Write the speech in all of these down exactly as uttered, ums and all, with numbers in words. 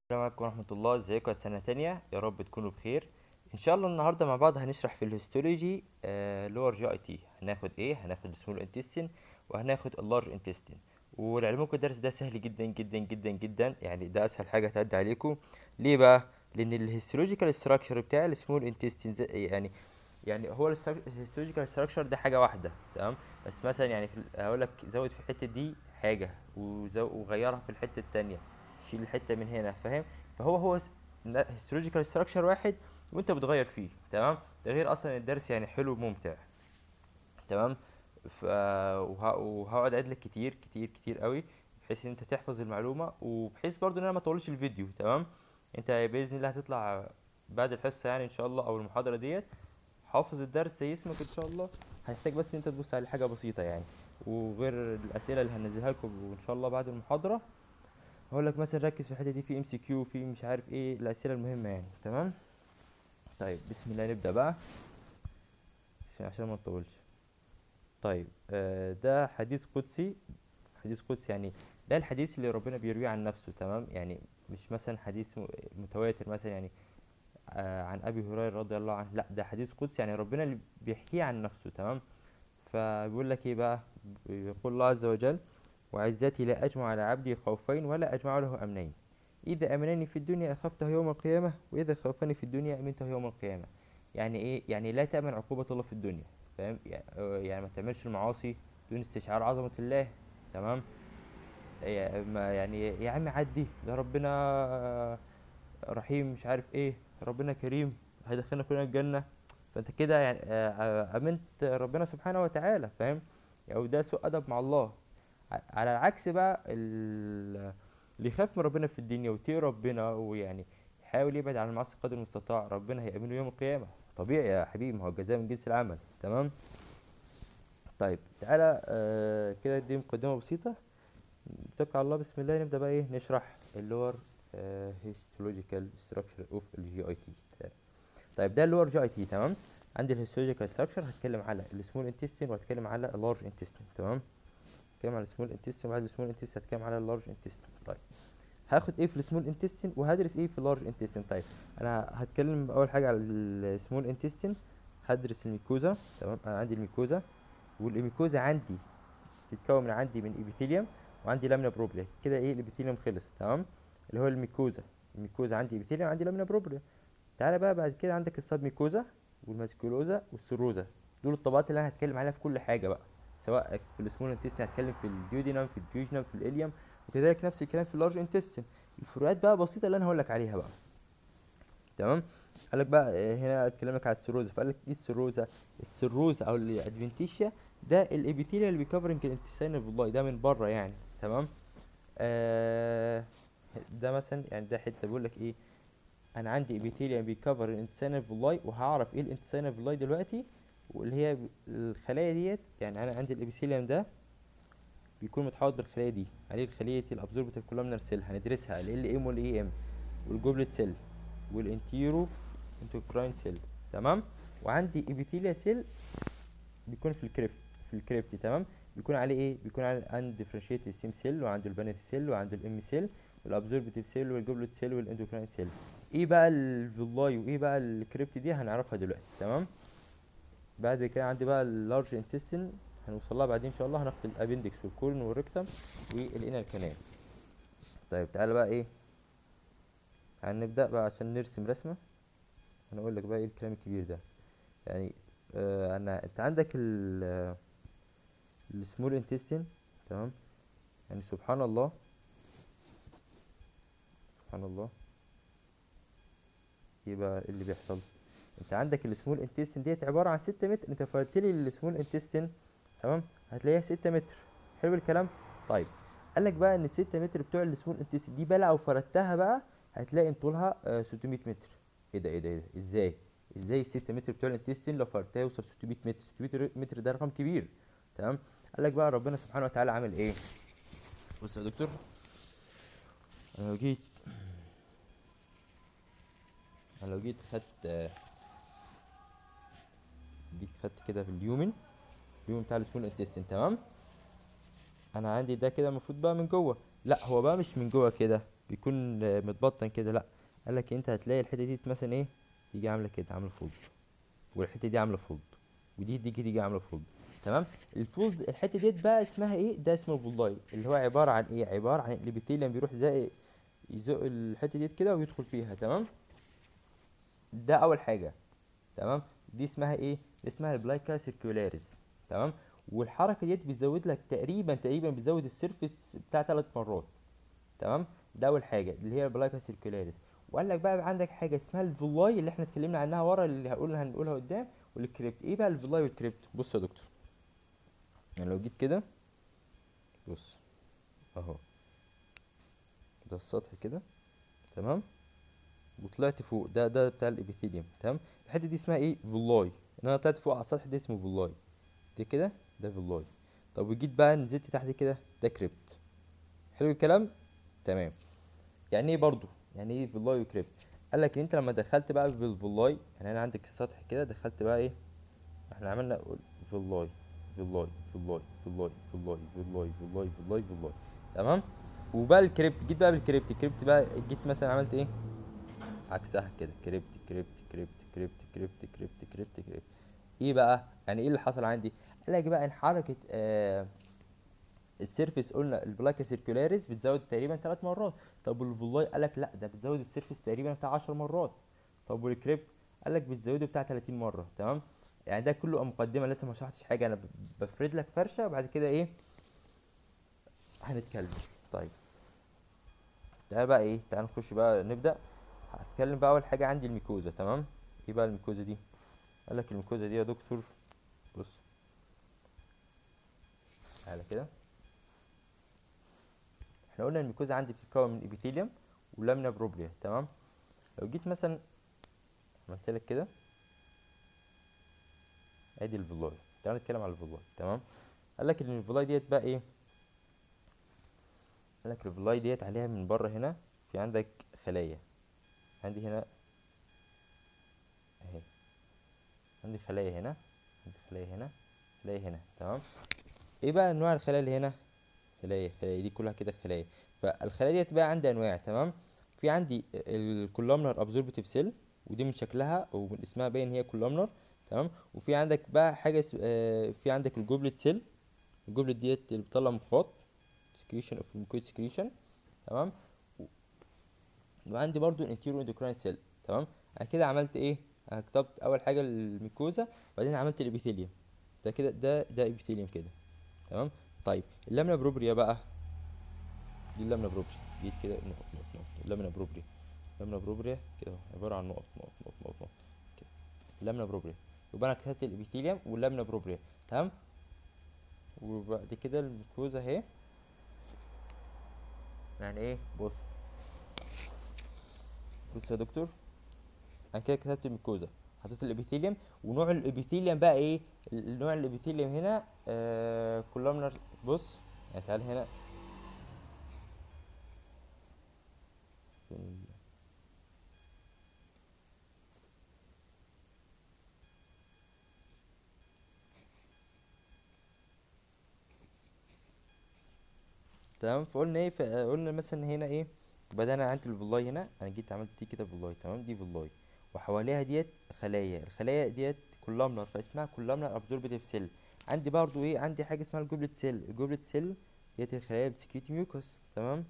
السلام عليكم ورحمة الله، ازيكم يا سنة تانية؟ يا رب تكونوا بخير. ان شاء الله النهاردة مع بعض هنشرح في الهيستولوجي لور جي اي تي. هناخد ايه؟ هناخد السمول انتستين وهناخد اللارج انتستين. ولعلمكم الدرس ده سهل جدا جدا جدا جدا، يعني ده اسهل حاجة هتعدي عليكم. ليه بقى؟ لان الهيستولوجيكال ستراكشر بتاع السمول انتستين يعني يعني هو الهيستولوجيكال ستراكشر ده حاجة واحدة، تمام؟ بس مثلا يعني في هقول لك زود في الحتة دي حاجة وزو- وغيرها في الحتة التانية، شيل الحته من هنا، فاهم؟ فهو هو هيستولوجيكال ستراكشر واحد وانت بتغير فيه، تمام؟ ده غير اصلا الدرس يعني حلو وممتع، تمام؟ ف... وه... وهقعد اعيد لك كتير كتير كتير قوي، بحيث ان انت تحفظ المعلومه، وبحيث برضو ان انا ما اطولش الفيديو، تمام؟ انت باذن الله هتطلع بعد الحصه يعني ان شاء الله، او المحاضره ديت حافظ الدرس زي اسمك ان شاء الله. هتحتاج بس ان انت تبص على حاجه بسيطه يعني، وغير الاسئله اللي هنزلها لكم ان شاء الله بعد المحاضره. هقول لك مثلا ركز في الحته دي، في ام سي كيو، في مش عارف ايه الاسئله المهمه يعني، تمام؟ طيب بسم الله نبدا بقى، بسم الله عشان ما نطولش. طيب آه ده حديث قدسي. حديث قدسي يعني ده الحديث اللي ربنا بيرويه عن نفسه، تمام؟ يعني مش مثلا حديث م- متواتر مثلا يعني، آه عن ابي هريره رضي الله عنه، لا ده حديث قدسي يعني ربنا اللي بيحكيه عن نفسه، تمام؟ فبيقول لك ايه بقى؟ بيقول الله عز وجل: وعزتي لا أجمع على عبدي خوفين ولا أجمع له أمنين، إذا أمنني في الدنيا أخفته يوم القيامة، وإذا خوفني في الدنيا أمنته يوم القيامة. يعني إيه؟ يعني لا تأمن عقوبة الله في الدنيا، فاهم؟ يع- آه، يعني ما تعملش المعاصي دون استشعار عظمة الله، تمام؟ يا- ما يعني يا عم عدي، ده ربنا آه، رحيم، مش عارف ايه، ربنا كريم هيدخلنا كلنا الجنة. فانت كده يعني آه، آه، امنت ربنا سبحانه وتعالى، فاهم؟ او ده سوء ادب مع الله. ع- على العكس بقى ال- اللي يخاف من ربنا في الدنيا ويطيع ربنا، ويعني يحاول يبعد عن المعاصي قدر المستطاع، ربنا هيأمنه يوم القيامة. طبيعي يا حبيبي، ما هو الجزاء من جنس العمل، تمام؟ طيب تعالى آه كده دي مقدمة بسيطة، نتوكل على الله، بسم الله نبدأ بقى ايه نشرح اللور هيستولوجيكال ستراكشر اوف الجي اي تي. طيب ده اللور جي اي تي، تمام؟ عندي الهيستولوجيكال ستراكشر هتكلم على السمول انتستين وهتكلم على اللارج انتستين، تمام؟ هتكلم على السمول انتستين، وبعد السمول انتستين هتكلم على اللارج انتستين. طيب هاخد ايه في السمول انتستين وهدرس ايه في اللارج انتستين؟ طيب انا هتكلم اول حاجه على السمول انتستين. هدرس الميكوزا، تمام؟ انا عندي الميكوزا، والميكوزا عندي بتتكون من عندي من ابيثيليوم وعندي لامنا بروبريا. كده ايه؟ الابيثيليوم خلص، تمام؟ اللي هو الميكوزا. الميكوزا عندي ابيثيليوم، عندي لامنا بروبريا. تعالى بقى بعد كده عندك السب ميكوزا والماسكولوزا والسيروزا. دول الطبقات اللي انا هتكلم عليها في كل حاجه بقى، سواء في السمول انتستين هتكلم في الديودينم، في الجيوجنم، في الاليوم، وكذلك نفس الكلام في اللارج انتستين. الفروقات بقى بسيطه اللي انا هقول لك عليها بقى، تمام؟ قال لك بقى آه، هنا اتكلم لك على السيروزا، فقال لك ايه السيروزا؟ السيروزا او الادفنتيشيا ده الابيثيليا اللي بيكفرنج الانتستين بالله، ده من بره يعني، تمام؟ آه ده مثلا يعني ده حته بيقول لك ايه؟ انا عندي ابيثيليوم بيكفر الانتستينال فيلاي، وهعرف ايه الانتستينال فيلاي دلوقتي، واللي هي ب- الخلايا ديت. يعني انا عندي الابيثيليوم ده بيكون متحوط بالخلايا دي، عليه الخليه الابزوربتيف كولومنار سيل هندرسها ال ال ام والاي ام، والجوبلت سيل، والانتيرو انتوكراين سيل، تمام؟ وعندي ابيثيليا سيل بيكون في الكريبت، في الكريبت، تمام؟ بيكون عليه ايه؟ بيكون عليه اندفرنشيتد سيم سيل، وعنده البانيت سيل، وعنده الام سيل، والابزوربتيف سيل، والجوبلت سيل، والاندوكراين سيل. ايه بقى الفيلاي وايه بقى الكريبت دي هنعرفها دلوقتي، تمام؟ بعد كده عندي بقى اللارج انتستين، هنوصل لها بعدين ان شاء الله. هناخد الابندكس والكورن والريكتم والانال كانال. طيب تعالى بقى ايه، هنبدا بقى عشان نرسم رسمه. انا اقول لك بقى ايه الكلام الكبير ده يعني. آه انا انت عندك السمول انتستين، تمام؟ يعني سبحان الله، سبحان الله. يبقى اللي بيحصل، انت عندك السمول انتستين ديت عباره عن ستة متر، انت فردت لي السمول انتستين، تمام؟ هتلاقيها ستة متر. حلو الكلام. طيب قال لك بقى ان ال ستة متر بتوع السمول انتستين دي بقى لو فردتها بقى هتلاقي ان طولها آه ستمية متر. ايه ده ايه ده ايه ده؟ ازاي؟ ازاي ال ستة متر بتوع الانتستين لو فردتها يوصل ستمية متر؟ ستمية متر ده رقم كبير، تمام؟ قال لك بقى ربنا سبحانه وتعالى عامل ايه؟ بص يا دكتور، انا لو جيت انا لو جيت خدت آه، جيت خدت كده في اليومن، اليومن بتاع السمول انتستين، تمام؟ انا عندي ده كده المفروض بقى من جوه، لا هو بقى مش من جوه كده، بيكون آه، متبطن كده، لا. قال لك انت هتلاقي الحته دي مثلا ايه، تيجي عامله كده، عامله فولد، والحته دي عامله فولد، ودي تيجي تيجي عامله فولد. تمام. الفولد الحته ديت بقى اسمها ايه؟ ده اسمه فولاي، اللي هو عباره عن ايه؟ عباره عن الابيثيليوم بيروح زي يزق الحته ديت كده ويدخل فيها. تمام. ده اول حاجه. تمام. دي اسمها ايه؟ دي اسمها البلايكا سيركولاريس. تمام. والحركه ديت بتزود لك تقريبا تقريبا بتزود السيرفيس بتاع ثلاث مرات. تمام. ده اول حاجه اللي هي البلايكا سيركولاريس. وقال لك بقى عندك حاجه اسمها الفولاي اللي احنا اتكلمنا عنها ورا، اللي هقول هنقولها قدام، والكريبت. ايه بقى الفولاي والكريبت؟ بص يا دكتور، يعني لو جيت كده، بص اهو، ده السطح كده. تمام. وطلعت فوق، ده ده بتاع الابيثيليوم. تمام. الحته دي اسمها ايه؟ فولاي. ان انا طلعت فوق على السطح ده اسمه فولاي. دي كده ده فولاي. طب وجيت بقى نزلت تحت كده، ده كريبت. حلو الكلام. تمام. يعني ايه برضو؟ يعني ايه فولاي وكريبت؟ قال لك ان انت لما دخلت بقى بالفولاي، يعني انا عندك السطح كده، دخلت بقى ايه، احنا عملنا فولاي فولاي فولاي فولاي فولاي فولاي فولاي فولاي فولاي. تمام. وبقى الكريبت، جيت بقى بالكريبت، الكريبت بقى جيت مثلا عملت ايه، عكسها كده، كريبت كريبت كريبت كريبت كريبت كريبت كريبت كريبت. ايه بقى يعني ايه اللي حصل عندي؟ قال لك بقى ان حركه آه السيرفيس، قلنا البلاكا سيركولاريس بتزود تقريبا ثلاث مرات. طب والفولاي قال لك لا، ده بتزود السيرفيس تقريبا بتاع عشر مرات. طب والكريب قال لك بتزوده بتاع ثلاثين مره. تمام. يعني ده كله مقدمه، لسه ما شرحتش حاجه، انا ب- بفرد لك فرشه، وبعد كده ايه هنتكلم. طيب ده بقى ايه، تعال نخش بقى نبدا. هتكلم بقى اول حاجه عندي الميكوزا. تمام. ايه بقى الميكوزا دي؟ قال لك الميكوزا دي يا دكتور، بص تعالى كده. احنا قلنا الميكوزا عندي بتتكون من ابيثيليوم ولامنا بروبريا. تمام. لو جيت مثلا عملت لك كده، ادي الفيلاي. تعال نتكلم على الفيلاي. تمام. قال لك ان الفيلاي ديت بقى ايه؟ قال لك الفيلاي ديت عليها من بره هنا في عندك خلايا. عندي هنا اهي، عندي خلايا هنا، عندي خلايا هنا، خلايا هنا. تمام. ايه بقى انواع الخلايا اللي هنا؟ خلايا خلايا دي كلها كده خلايا. فالخلايا ديت بقى عندي انواع. تمام. في عندي الكولومنر ابزوربتيف سيل، ودي من شكلها ومن اسمها باين هي كولومنر. تمام. وفي عندك بقى حاجه اس- آه، في عندك الجوبلت سيل. الجوبلت ديت اللي بتطلع مخاط، سكريشن اوف ميكويد سكريشن. تمام. و- وعندي برضو الانتيرو اندوكراين سيل. تمام. انا كده عملت ايه؟ انا كتبت اول حاجه الميكوزا، وبعدين عملت الابيثيليوم. ده كده ده ده ابيثيليوم كده. تمام. طيب اللامنا بروبريا بقى، دي اللامنا بروبريا. جيت كده نقط نقط نقط، اللامنا بروبريا. اللامنا بروبريا كده اهو، عباره عن نقط نقط نقط نقط نقط كده. اللامنا بروبريا. يبقى انا كتبت الابيثيليوم واللامنا بروبريا. تمام. وبعد كده الميكوزا اهي. يعني ايه؟ بص بص يا دكتور، انا كده كتبت الميكوزا، حطيت الابيثيليوم. ونوع الابيثيليوم بقى ايه؟ النوع الابيثيليوم هنا آه كولومنر. بص يعني تعال هنا. تمام. فقلنا ايه، فقلنا مثلا هنا ايه، بدأنا عند الفيلاي هنا، انا جيت عملت دي كده فيلاي. تمام. دي فيلاي، وحواليها ديت خلايا. الخلايا ديت كولامنر، فاسمها كولامنر ابزوربتيف سيل. عندي برضو ايه، عندي حاجه اسمها الجوبلت سيل. الجوبلت سيل ديت الخلايا بتسكريت ميوكس. تمام.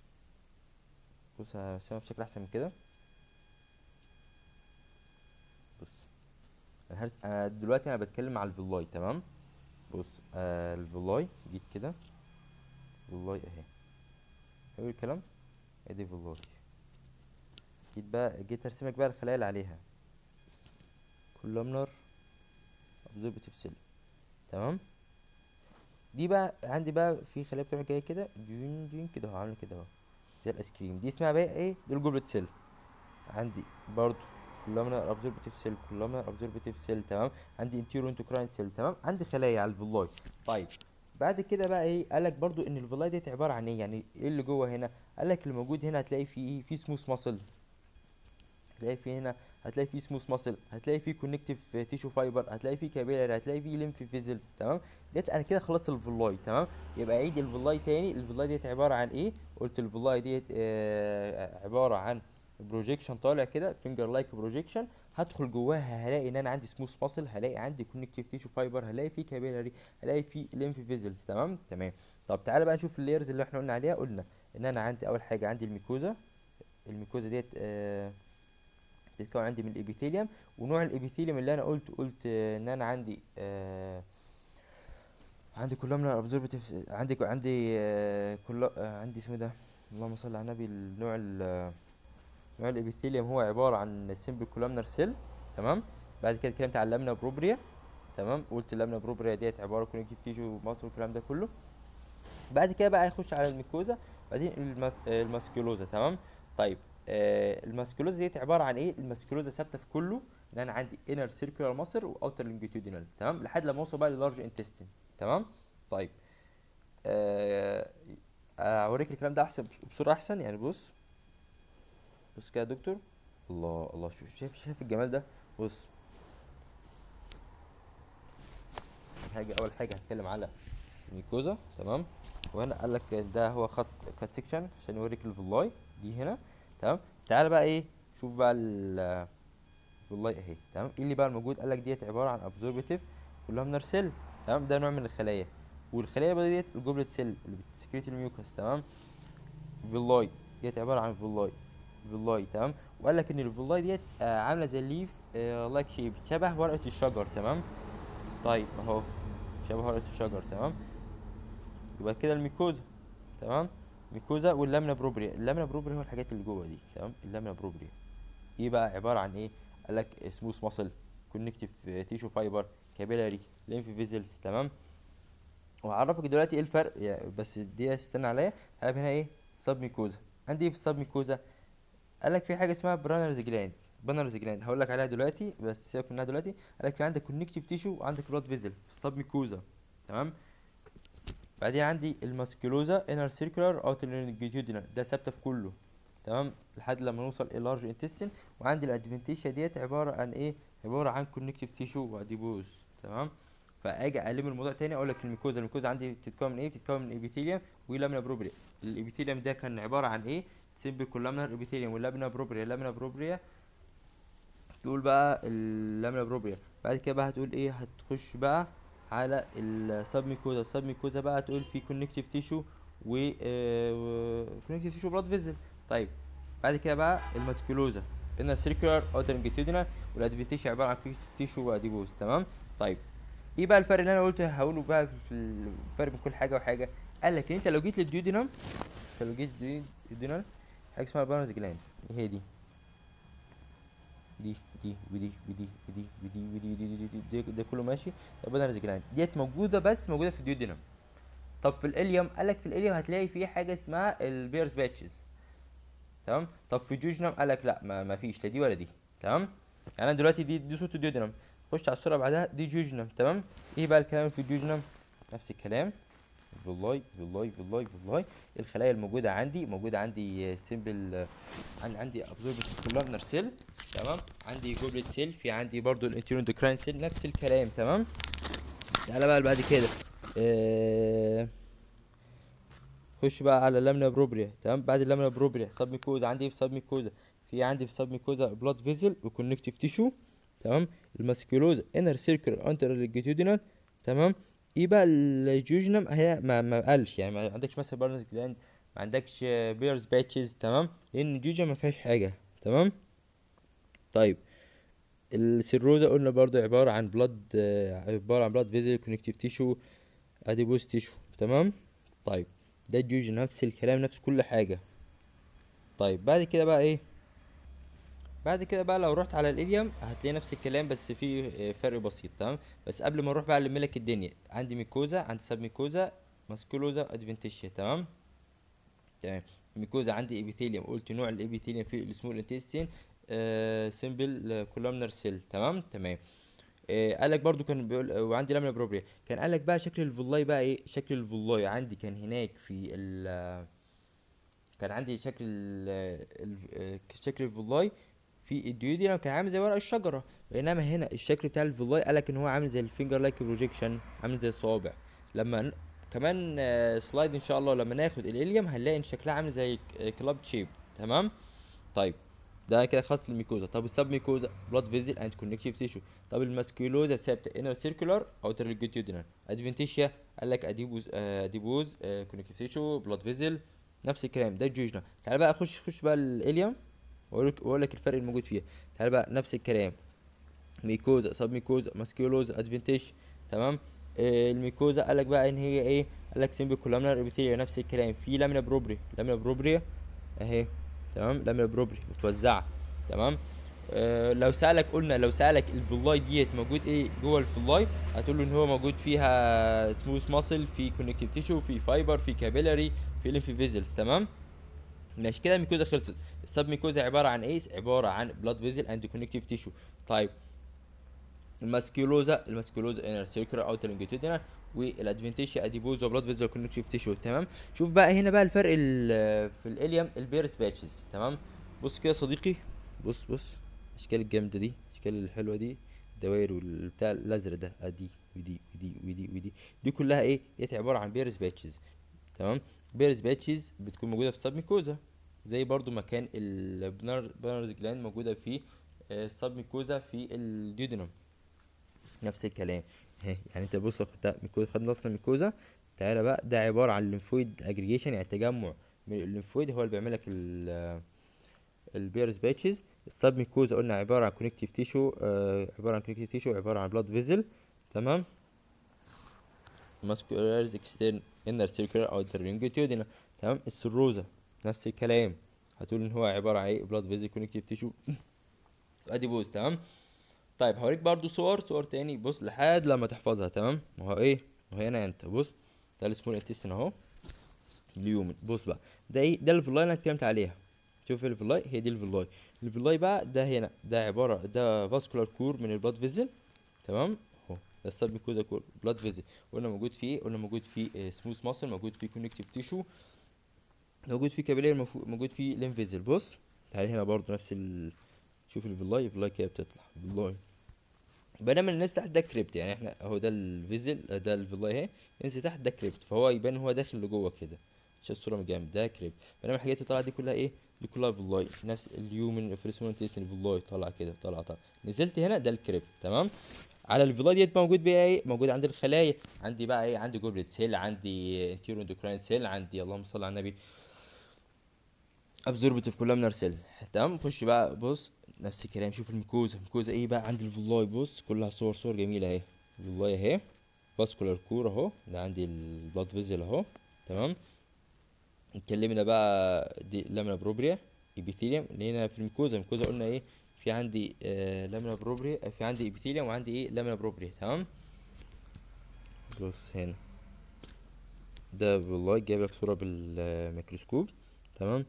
بص هرسمها بشكل احسن من كده. بص انا هرس... انا دلوقتي انا بتكلم على الفيلاي. تمام. بص آه الفيلاي، جيت كده فيلاي اهي، حلو الكلام. ادي فيلاي. جيت بقى جيت ارسمك بقى الخلايا اللي عليها، كولومنر ابزوربتيف سيل. تمام. دي بقى عندي بقى في خلايا بتروح جايه كده، دين دين كده اهو، عامله كده اهو زي الايس كريم. دي اسمها بقى ايه؟ دي الجوبلت سيل. عندي برضو كولومنر ابزوربتيف سيل، كولومنر ابزوربتيف سيل. تمام. عندي انتيرو انتوكراين سيل. تمام. عندي خلايا على الفيلاي. طيب بعد كده بقى ايه؟ قالك برضو ان الفيلاي ديت عباره عن ايه، يعني ايه اللي جوه هنا؟ قالك اللي موجود هنا هتلاقي فيه ايه؟ فيه سموث ماسل. هتلاقي في هنا، هتلاقي في سموث ماسل، هتلاقي في كونكتيف تيشو فايبر، هتلاقي في كابيلاري، هتلاقي في ليمف فيزلز. تمام، ديت انا كده خلصت الفيلاي. تمام، يبقى عيد الفيلاي تاني. الفيلاي ديت عباره عن ايه؟ قلت الفيلاي ديت آه عباره عن بروجيكشن طالع كده، فينجر لايك بروجيكشن. هدخل جواها هلاقي ان انا عندي سموث ماسل، هلاقي عندي كونكتيف تيشو فايبر، هلاقي في كابيلاري، هلاقي في ليمف فيزلز. تمام تمام. طب تعالى بقى نشوف اللايرز اللي احنا قلنا عليها. قلنا ان انا عندي اول حاجه عندي الميكوزا. الميكوزا ديت آه بتتكون عندي من الابيثيليوم. ونوع الابيثيليوم اللي انا قلت قلت آه ان انا عندي آه عندي كولومنار ابزوربتيف، عندي عندي آه كل آه عندي اسمه ده، اللهم صل على النبي. النوع ال- نوع الابيثيليوم هو عباره عن سيمبل كولومنار سيل. تمام. بعد كده اتكلمت عن اللامنا بروبريا. تمام، قلت اللامنا بروبريا ديت عباره كونكتيف تيشو مصر والكلام ده كله. بعد كده بقى يخش على الميكوزا، بعدين المس... آه، الماسكيولوزا. تمام. طيب آه الماسكيولوزا ديت عباره عن ايه؟ الماسكيولوزا ثابته في كله، ان انا عندي انر سيركولار ماسل واوتر لونجيتودينال. تمام، لحد لما اوصل بقى للارج انتستين. تمام. طيب آه آه، اوريك الكلام ده احسن بصوره احسن. يعني بص، بص كده يا دكتور. الله الله، شوف، شايف شايف الجمال ده. بص، حاجه اول حاجه هتكلم على الميكوزا. تمام، وهنا قال لك ده هو خط كات سيكشن عشان يوريك الفيلاي دي هنا. تمام، تعالى بقى ايه، شوف بقى ال- الفيلاي اهي. تمام، ايه اللي بقى الموجود؟ قال لك ديت عباره عن ابزوربتيف كولومنار سيل. تمام، ده نوع من الخلايا. والخلايا بقى ديت الجوبلت سيل اللي بتسكريت الميوكس. تمام، فيلاي ديت عباره عن فيلاي. فيلاي. تمام، وقال لك ان الفيلاي ديت آه عامله زي الليف آه لايك شيب، شبه ورقه الشجر. تمام. طيب اهو، شبه ورقه الشجر. تمام، يبقى كده الميكوزا. تمام، ميكوزا واللامنا بروبريا. اللامنا بروبريا هو الحاجات اللي جوه دي. تمام، اللامنا بروبريا ايه بقى؟ عباره عن ايه؟ قال لك سموث ماسل، كونكتيف تيشو فايبر، كابيلاري، ليمف فيزلز. تمام، وهعرفك دلوقتي ايه الفرق يعني، بس دي استنى عليا. هلعب هنا ايه؟ سب ميكوزا. عندي ايه في السب ميكوزا؟ قال لك في حاجه اسمها برانرز جلاند. برانرز جلاند هقول لك عليها دلوقتي، بس سيبك منها دلوقتي. قال لك في عندك كونكتيف تيشو وعندك بلاد فيزل في السب ميكوزا. تمام، بعدين عندي الماسكيلوزا انر سيركولار اوتر لونجيتودينال، ده ثابته في كله. تمام، لحد لما نوصل الى لارج انتستين. وعندي الادفنتيشيا ديت عباره عن ايه؟ عباره عن كونكتيف تيشو واديبوز. تمام، فاجي الم الموضوع تاني اقول لك الميكوزا. الميكوزا عندي بتتكون من ايه؟ بتتكون من ابيثيليوم ولامنا بروبريا. الابيثيليوم ده كان عباره عن ايه؟ سيمبل كولامنار ابيثيليوم، واللامنا بروبريا. اللامنا بروبريا تقول بقى اللامنا بروبريا. بعد كده بقى هتقول ايه؟ هتخش بقى على السب ميكوزا. السب ميكوزا بقى تقول في كونكتيف تيشو و كونكتيف تيشو بلاد فيزل. طيب بعد كده بقى الماسكولوزا ان سيركولار اوتر لونجيتودينال، والادفنتيشن عباره عن كونكتيف تيشو واديبوز. تمام. طيب ايه بقى الفرق اللي انا قلته هقوله بقى في الفرق بين كل حاجه وحاجه؟ قال لك ان انت لو جيت للديودينم، لو جيت للديودينم حاجه اسمها بارنز جلاند. هي دي دي دي ودي ودي ودي ودي ودي ودي ودي ودي دي ده كله ماشي. طب انا جلاند ديت موجوده، بس موجوده في الديودينم. طب في الاليوم، قالك في الاليوم هتلاقي فيه حاجه اسمها البيرز باتشز. تمام. طب في الجوجنم قالك لا، ما, ما فيش لا دي ولا دي. تمام، يعني انا دلوقتي دي دي صوت الديودينم. خش على الصوره بعدها، دي جوجنم. تمام، ايه بقى الكلام في الجوجنم؟ نفس الكلام. والله والله والله والله الخلايا الموجوده عندي موجوده عندي سيمبل. عندي عندي ابزوربت كولومنر سيل. تمام، عندي جوبلت سيل، في عندي برضو الانتيريور اندوكراين سيل، نفس الكلام. تمام، تعالى بقى بعد كده آه خش بقى على اللامنا بروبريا. تمام، بعد اللامنا بروبريا سب ميكوزا. عندي ايه في سب ميكوزا؟ في عندي في سب ميكوزا بلاد فيزل وكونكتيف تيشو. تمام، الماسكيولوزا انر سيركل انتر لونجيتودينال. تمام، ايه بقى الجوجنم؟ هي ما ما قالش يعني، ما عندكش مثلا بارنز جلاند، ما عندكش بيرز باتشز. تمام، لان الجوجنم ما فيهاش حاجه. تمام. طيب السيروزا قلنا برضه عباره عن بلاد، عباره عن بلاد فيزل كونكتيف تيشو اديبوز تيشو. تمام. طيب ده الجوجن نفس الكلام، نفس كل حاجه. طيب بعد كده بقى ايه؟ بعد كده بقى لو رحت على الاليوم هتلاقي نفس الكلام، بس في فرق بسيط. تمام، بس قبل ما نروح بقى لملك الدنيا، عندي ميكوزا، عندي سب ميكوزا، ماسكولوزا، ادفنتيشيا. تمام تمام. الميكوزا عندي ابيثيليوم، قلت نوع الابيثيليوم في السمول انتستين آه سيمبل كولومنر سيل. تمام تمام. آه قال لك برضو كان بيقول آه، وعندي لامنا بروبريا. كان قال لك بقى شكل الفولاي بقى ايه؟ شكل الفولاي عندي كان هناك في ال كان عندي شكل ال ال- شكل الفولاي في الديودينم كان عامل زي ورق الشجره، بينما هنا الشكل بتاع الفيلاي قالك ان هو عامل زي الفينجر لايك بروجيكشن، عامل زي الصوابع. لما ن... كمان آه، سلايد ان شاء الله لما ناخد الاليوم هنلاقي ان شكلها عامل زي كلاب شيب. تمام. طيب ده كده خاص الميكوزا. طب السب ميكوزا بلاد فيزل اند كونكتيف تيشو. طب الماسكيولوزا ثابته انر سيركولار اوتر لونجيتيودينال. ادفنتيشيا قال لك اديبوز آه اديبوز آه كونكتيف تيشو بلاد فيزل، نفس الكلام ده الجوجنا. تعال بقى خش خش بقى الاليوم واقول لك واقول لك الفرق الموجود فيها. تعال بقى نفس الكلام، ميكوزا سب ميكوزا ماسكيولوزا ادفنتيش. تمام. آه الميكوزا قال لك بقى ان هي ايه، قال لك سيمبل كولامنر ابيثيليا، نفس الكلام. في لامينا بروبري، لامينا بروبريا اهي. تمام. لامينا بروبري متوزعه. تمام. آه لو سالك قلنا لو سالك الفيلاي ديت موجود ايه جوه الفيلاي، هتقول له ان هو موجود فيها سموث ماسل، في كونكتيف تيشو، في فايبر، في كابيلاري، في ليمف فيزلز. تمام. ماشي كده الميكوزا خلصت. السب ميكوزا عباره عن ايه؟ عباره عن بلاد فيزل اند كونكتيف تيشو. طيب الماسكيولوزا الماسكيولوزا انر سيركلر اوتر لونجيتودينال، والادفنتيشيا اديبوزا بلاد فيزل كونكتيف تيشو. تمام. شوف بقى هنا بقى الفرق ال- في الاليوم البيرس باتشز. تمام. بص كده يا صديقي، بص بص الاشكال الجامده دي، الاشكال الحلوه دي، الدوائر والبتاع الازرق ده، ادي ودي ودي ودي ودي دي كلها ايه؟ ديت عباره عن بيرس باتشز. تمام. بيرس باتشز بتكون موجوده في السب ميكوزا، زي برضو مكان البنرز جلاند موجوده في السب ميكوزا في الديودينم، نفس الكلام اهي. يعني انت بص خدنا ميكوزا، خدنا اصلا ميكوزا. تعالى بقى ده عباره عن الليمفويد اجريجيشن، يعني تجمع من الليمفويد هو اللي بيعمل لك البيرز باتشز. السب ميكوزا قلنا عباره عن كونكتيف تيشو، آه عباره عن كونكتيف تيشو، عباره عن بلاد فيزل. تمام. ماسكولارز اكسترن انر سيركلر اوتر لونجيتيودينال. تمام. السروزا نفس الكلام، هتقول ان هو عباره عن ايه؟ بلاد فيزل كونكتيف تيشو اديبوز. تمام. طيب هوريك برضو صور صور تاني، بص لحد لما تحفظها. تمام. ما هو ايه، ما هو هنا انت بص، ده السمول انتستين اهو اليومن. بص بقى ده ايه؟ ده الفيلاي اللي انا اتكلمت عليها. شوف الفيلاي، هي دي الفيلاي. الفيلاي بقى ده هنا ده عباره ده فاسكولار كور من البلاد فيزل. تمام اهو. ده السب ميكوزا كور بلاد فيزل. قلنا موجود فيه ايه؟ قلنا موجود فيه سموث ماسل، موجود فيه كونكتيف تيشو، موجود فيه كابيلير، موجود فيه ليم فيزل. بص تعالى هنا برضو نفس ال... شوف الفيلاي، الفيلاي كده بتطلع الفيلاي، بينما الناس تحت ده كريبت. يعني احنا اهو ده الفيزل، ده الفيلاي اهي، ننزل تحت ده كريبت، فهو يبان هو داخل لجوه كده. شايف الصوره من جنب ده كريبت، بينما الحاجات اللي طالعه دي كلها ايه؟ دي كلها فيلاي. نفس اليومن فريسمون تيسن فيلاي طالع كده، طالع طالع. نزلت هنا ده الكريبت. تمام. على الفيلاي ديت موجود بقى ايه؟ موجود عند الخلايا. عندي بقى ايه؟ عندي جوبلت سيل، عندي انتيرو اندوكراين سيل، عندي اللهم صل على النبي ابزوربتيف كولامنر سيل. تمام. خش بقى بص نفس الكلام. شوف الميكوزا، الميكوزا ايه بقى عند الفيلاي؟ بص كلها صور صور جميله اهي. الفيلاي اهي، فاسكولار كور اهو، ده عندي البلاد فيزل اهو. تمام. اتكلمنا بقى دي لامنا بروبريا ايبيثيليوم اللي هنا في الميكوزا. الميكوزا قلنا ايه؟ في عندي آه لامنا بروبريا، في عندي ايبيثيليوم وعندي ايه؟ لامنا بروبريا. تمام. بص هنا ده والله جايب لك صوره بالميكروسكوب. تمام.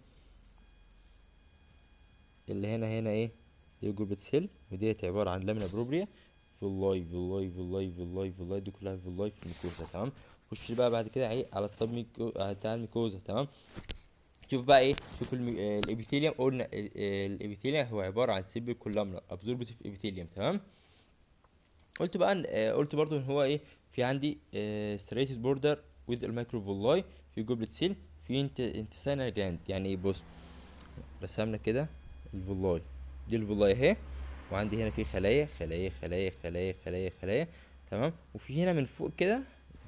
اللي هنا هنا ايه؟ دي جوبلت سيل، وديت عباره عن لامينا بروبريا. فيلاي فيلاي فيلاي فيلاي فيلاي دي كلها فيلاي في الميكوزا. تمام. خش بقى بعد كده ايه على السب ميكو بتاع الميكوزا. تمام. شوف بقى ايه؟ شوف المي... آه الابيثيليوم. قلنا الابيثيليوم هو عباره عن سيمبل كولامنر ابزوربتيف ابيثيليوم. تمام. قلت بقى ان آه قلت برضو ان هو ايه؟ في عندي ستريتد بوردر وذ الميكروفيلاي، في جوبلت سيل، في انت انتسينال جلاند. يعني ايه؟ بص رسمنا كده الفيلاي، دي الفيلاي اهي، وعندي هنا في خلايا خلايا خلايا خلايا خلايا خلايا. تمام. وفي هنا من فوق كده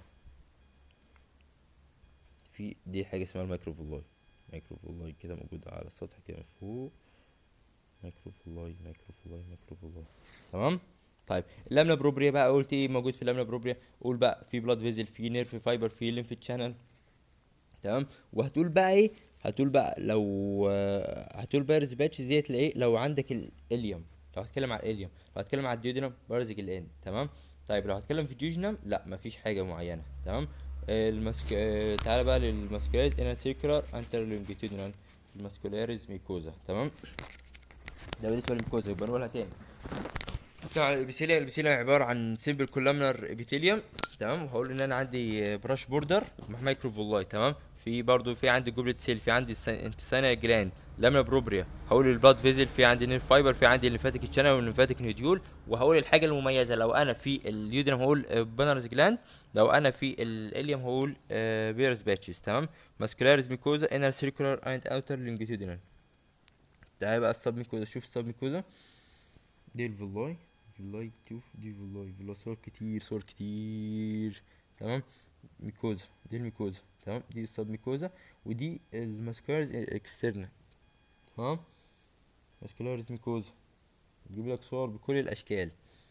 في دي حاجه اسمها الميكروفيلاي. ميكروفيلاي كده موجوده على السطح كده من فوق. ميكروفيلاي ميكروفيلاي ميكروفيلاي. تمام. طيب اللامنا بروبريا بقى قلت ايه موجود في اللامنا بروبريا؟ قول بقى في بلاد فيزل، في نيرف فايبر، في ليمف تشانل. تمام. وهتقول بقى ايه؟ هتقول بقى لو آه، هتقول بارز باتشز ديت لايه؟ لو عندك الاليوم، لو هتكلم على الاليوم، لو هتكلم على الديودينم بارزك الان. تمام. طيب لو هتكلم في الجيوجينم لا مفيش حاجه معينه. تمام. آه، المسك آه، تعالى بقى للماسكولاريز انا سيركولار انتر لونجيتودينال الماسكولاريز ميكوزا. تمام. ده بالنسبه للميكوزا، يبقى نقولها تاني. بتاع الابيثيليا، الابيثيليا عباره عن سيمبل كولامنر ابيثيليوم. تمام. وهقول ان انا عندي براش بوردر مع مايكروفولاي. تمام. في برضو في عندي جوبلت سيل، في عندي انتسانا جلاند، لامنا بروبريا هقول البلاد فيزل، في عندي نير فايبر، في عندي الليمفاتيك تشانل والليمفاتيك نوديول. وهقول الحاجه المميزه لو انا في اليودينم هقول بانرز جلاند، لو انا في الاليوم هقول بيرس باتشز. تمام. ماسكولاريز ميكوزا انر سيركولار اند اوتر لونجيتودينال. تعالى بقى السب ميكوزا، شوف السب ميكوزا دي الفيلاي، فيلاي شوف دي فيلاي، فيلا صور كتير صور كتير. تمام. ميكوزا دي الميكوزا. تمام. دي السب ميكوزا ودي الماسكولاريز اكسترنال. تمام. ماسكولاريز ميكوزا بجيب لك صور بكل الاشكال.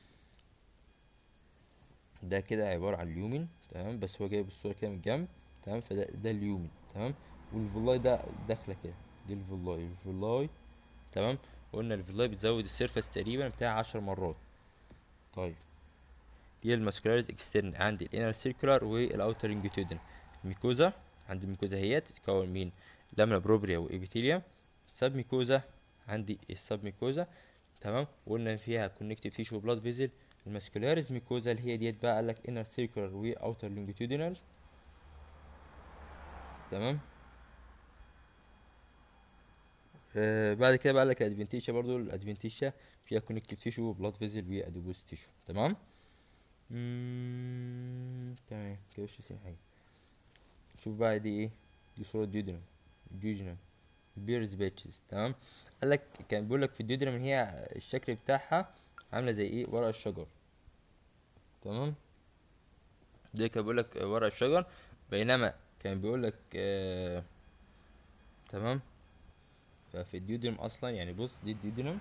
ده كده عباره عن اليومن. تمام. بس هو جايب الصوره كده من الجنب. تمام. فده ده اليومن. تمام. والفيلاي ده داخله كده، دي الفيلاي الفيلاي. تمام. قلنا الفيلاي بتزود السيرفس تقريبا بتاع عشر مرات. طيب دي الماسكولاريز اكسترن، عندي الانر سيركولار والاوتر لونجيتودينال. الميكوزا عندي الميكوزا هي تتكون من لامنا بروبريا وابيثيليوم. السب ميكوزا عندي السب ميكوزا. تمام. وقلنا فيها كونكتيف تيشو وبلاد فيزل. الماسكولاريز ميكوزا اللي هي ديت بقى قالك انر سيركولار واوتر لونجيتودينال. تمام. آه بعد كده بقى لك الادفنتيشا، برضو الادفنتيشا فيها كونكتيف تيشو وبلاد فيزل وادوبوس تيشو. تمام. مم... تمام كده مش ناسيين حاجه. شوف بقى دي ايه، دي صورة ديودرم ديوجنم بيرز باتشز. تمام. قالك كان بيقولك في الديودرم ان هي الشكل بتاعها عاملة زي ايه، ورق الشجر. تمام. دي كان بيقولك ورق الشجر، بينما كان بيقولك آه... تمام. ففي الديودرم اصلا يعني بص دي الديودرم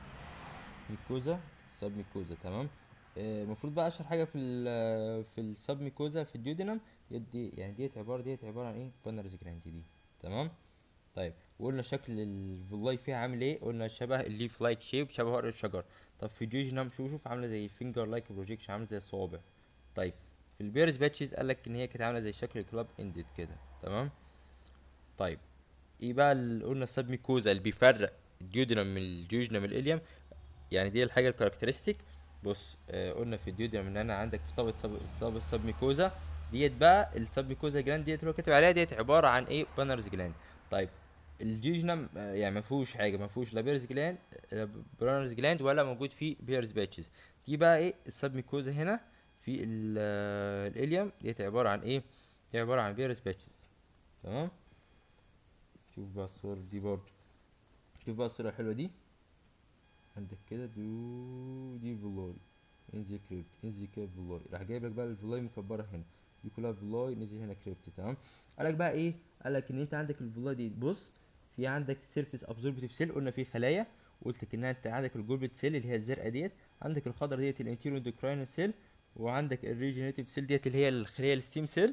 ميكوزا سب ميكوزا. تمام. المفروض بقى اشهر حاجه في ال في السب ميكوزا في الديودينم دي، يعني ديت عباره ديت عباره عن ايه، بانرز جراند دي. تمام. طيب وقلنا شكل الفيلاي فيها عامل ايه، قلنا شبه الليف لايك شيب، شبه ورق الشجر. طب في الجيجنم شوف شوف عامله زي فينجر لايك بروجيكشن، عامله زي الصوابع. طيب في البيرز باتشز قالك ان هي كانت عامله زي شكل كلاب اندد كده. تمام. طيب ايه بقى اللي قلنا السب ميكوزا اللي بيفرق الديودينم من الجيجنم الاليم، يعني دي الحاجه الكاركترستيك. بص آه قلنا في الديوديوم ان انا عندك في طبقه سب سب السب ميكوزا ديت بقى السب ميكوزا جلاند ديت اللي هو كاتب عليها ديت عباره عن ايه، بانرز جلاند. طيب الجيجنم آه يعني ما فيهوش حاجه، ما فيهوش لا بيرز جلاند لا بانرز جلاند ولا موجود فيه بيرز باتشز. دي بقى ايه السب ميكوزا هنا في الاليوم ديت عباره عن ايه، دي عباره عن بيرز باتشز. تمام. شوف بقى الصور دي برضه، شوف بقى الصوره الحلوه دي عندك كده دو دي فيلاي انزل كريبت، انزل كده فيلاي، راح جايب لك بقى الفيلاي مكبره هنا، دي كلها فيلاي نزل هنا كريبت. تمام. قالك بقى ايه، قالك ان انت عندك الفيلاي دي بص في عندك سيرفيس ابزوربتيف سيل، قلنا في خلايا، قلت لك ان انت عندك الجولبت سيل اللي هي الزرقاء ديت، عندك الخضر ديت الانتيرو اندوكراين سيل، وعندك الريجينيتيف سيل ديت اللي هي الخليه الستيم سيل،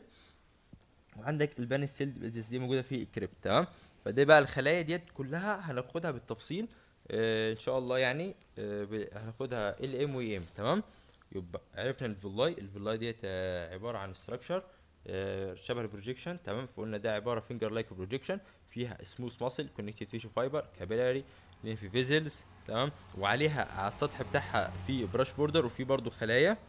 وعندك البان سيل دي موجوده في الكريبت. تمام. فدي بقى الخلايا ديت كلها هناخدها بالتفصيل آه ان شاء الله، يعني آه هناخدها ال ام و ام. تمام. يبقى عرفنا الفيلاي، الفيلاي ديت آه عباره عن ستراكشر آه شبه البروجيكشن. تمام. فقلنا ده عباره فينجر لايك بروجيكشن، فيها سموث ماسل كونكتيف تيشو فايبر كابيلاري لينفي فيزلز. تمام. وعليها على السطح بتاعها في براش بوردر وفي برضو خلايا.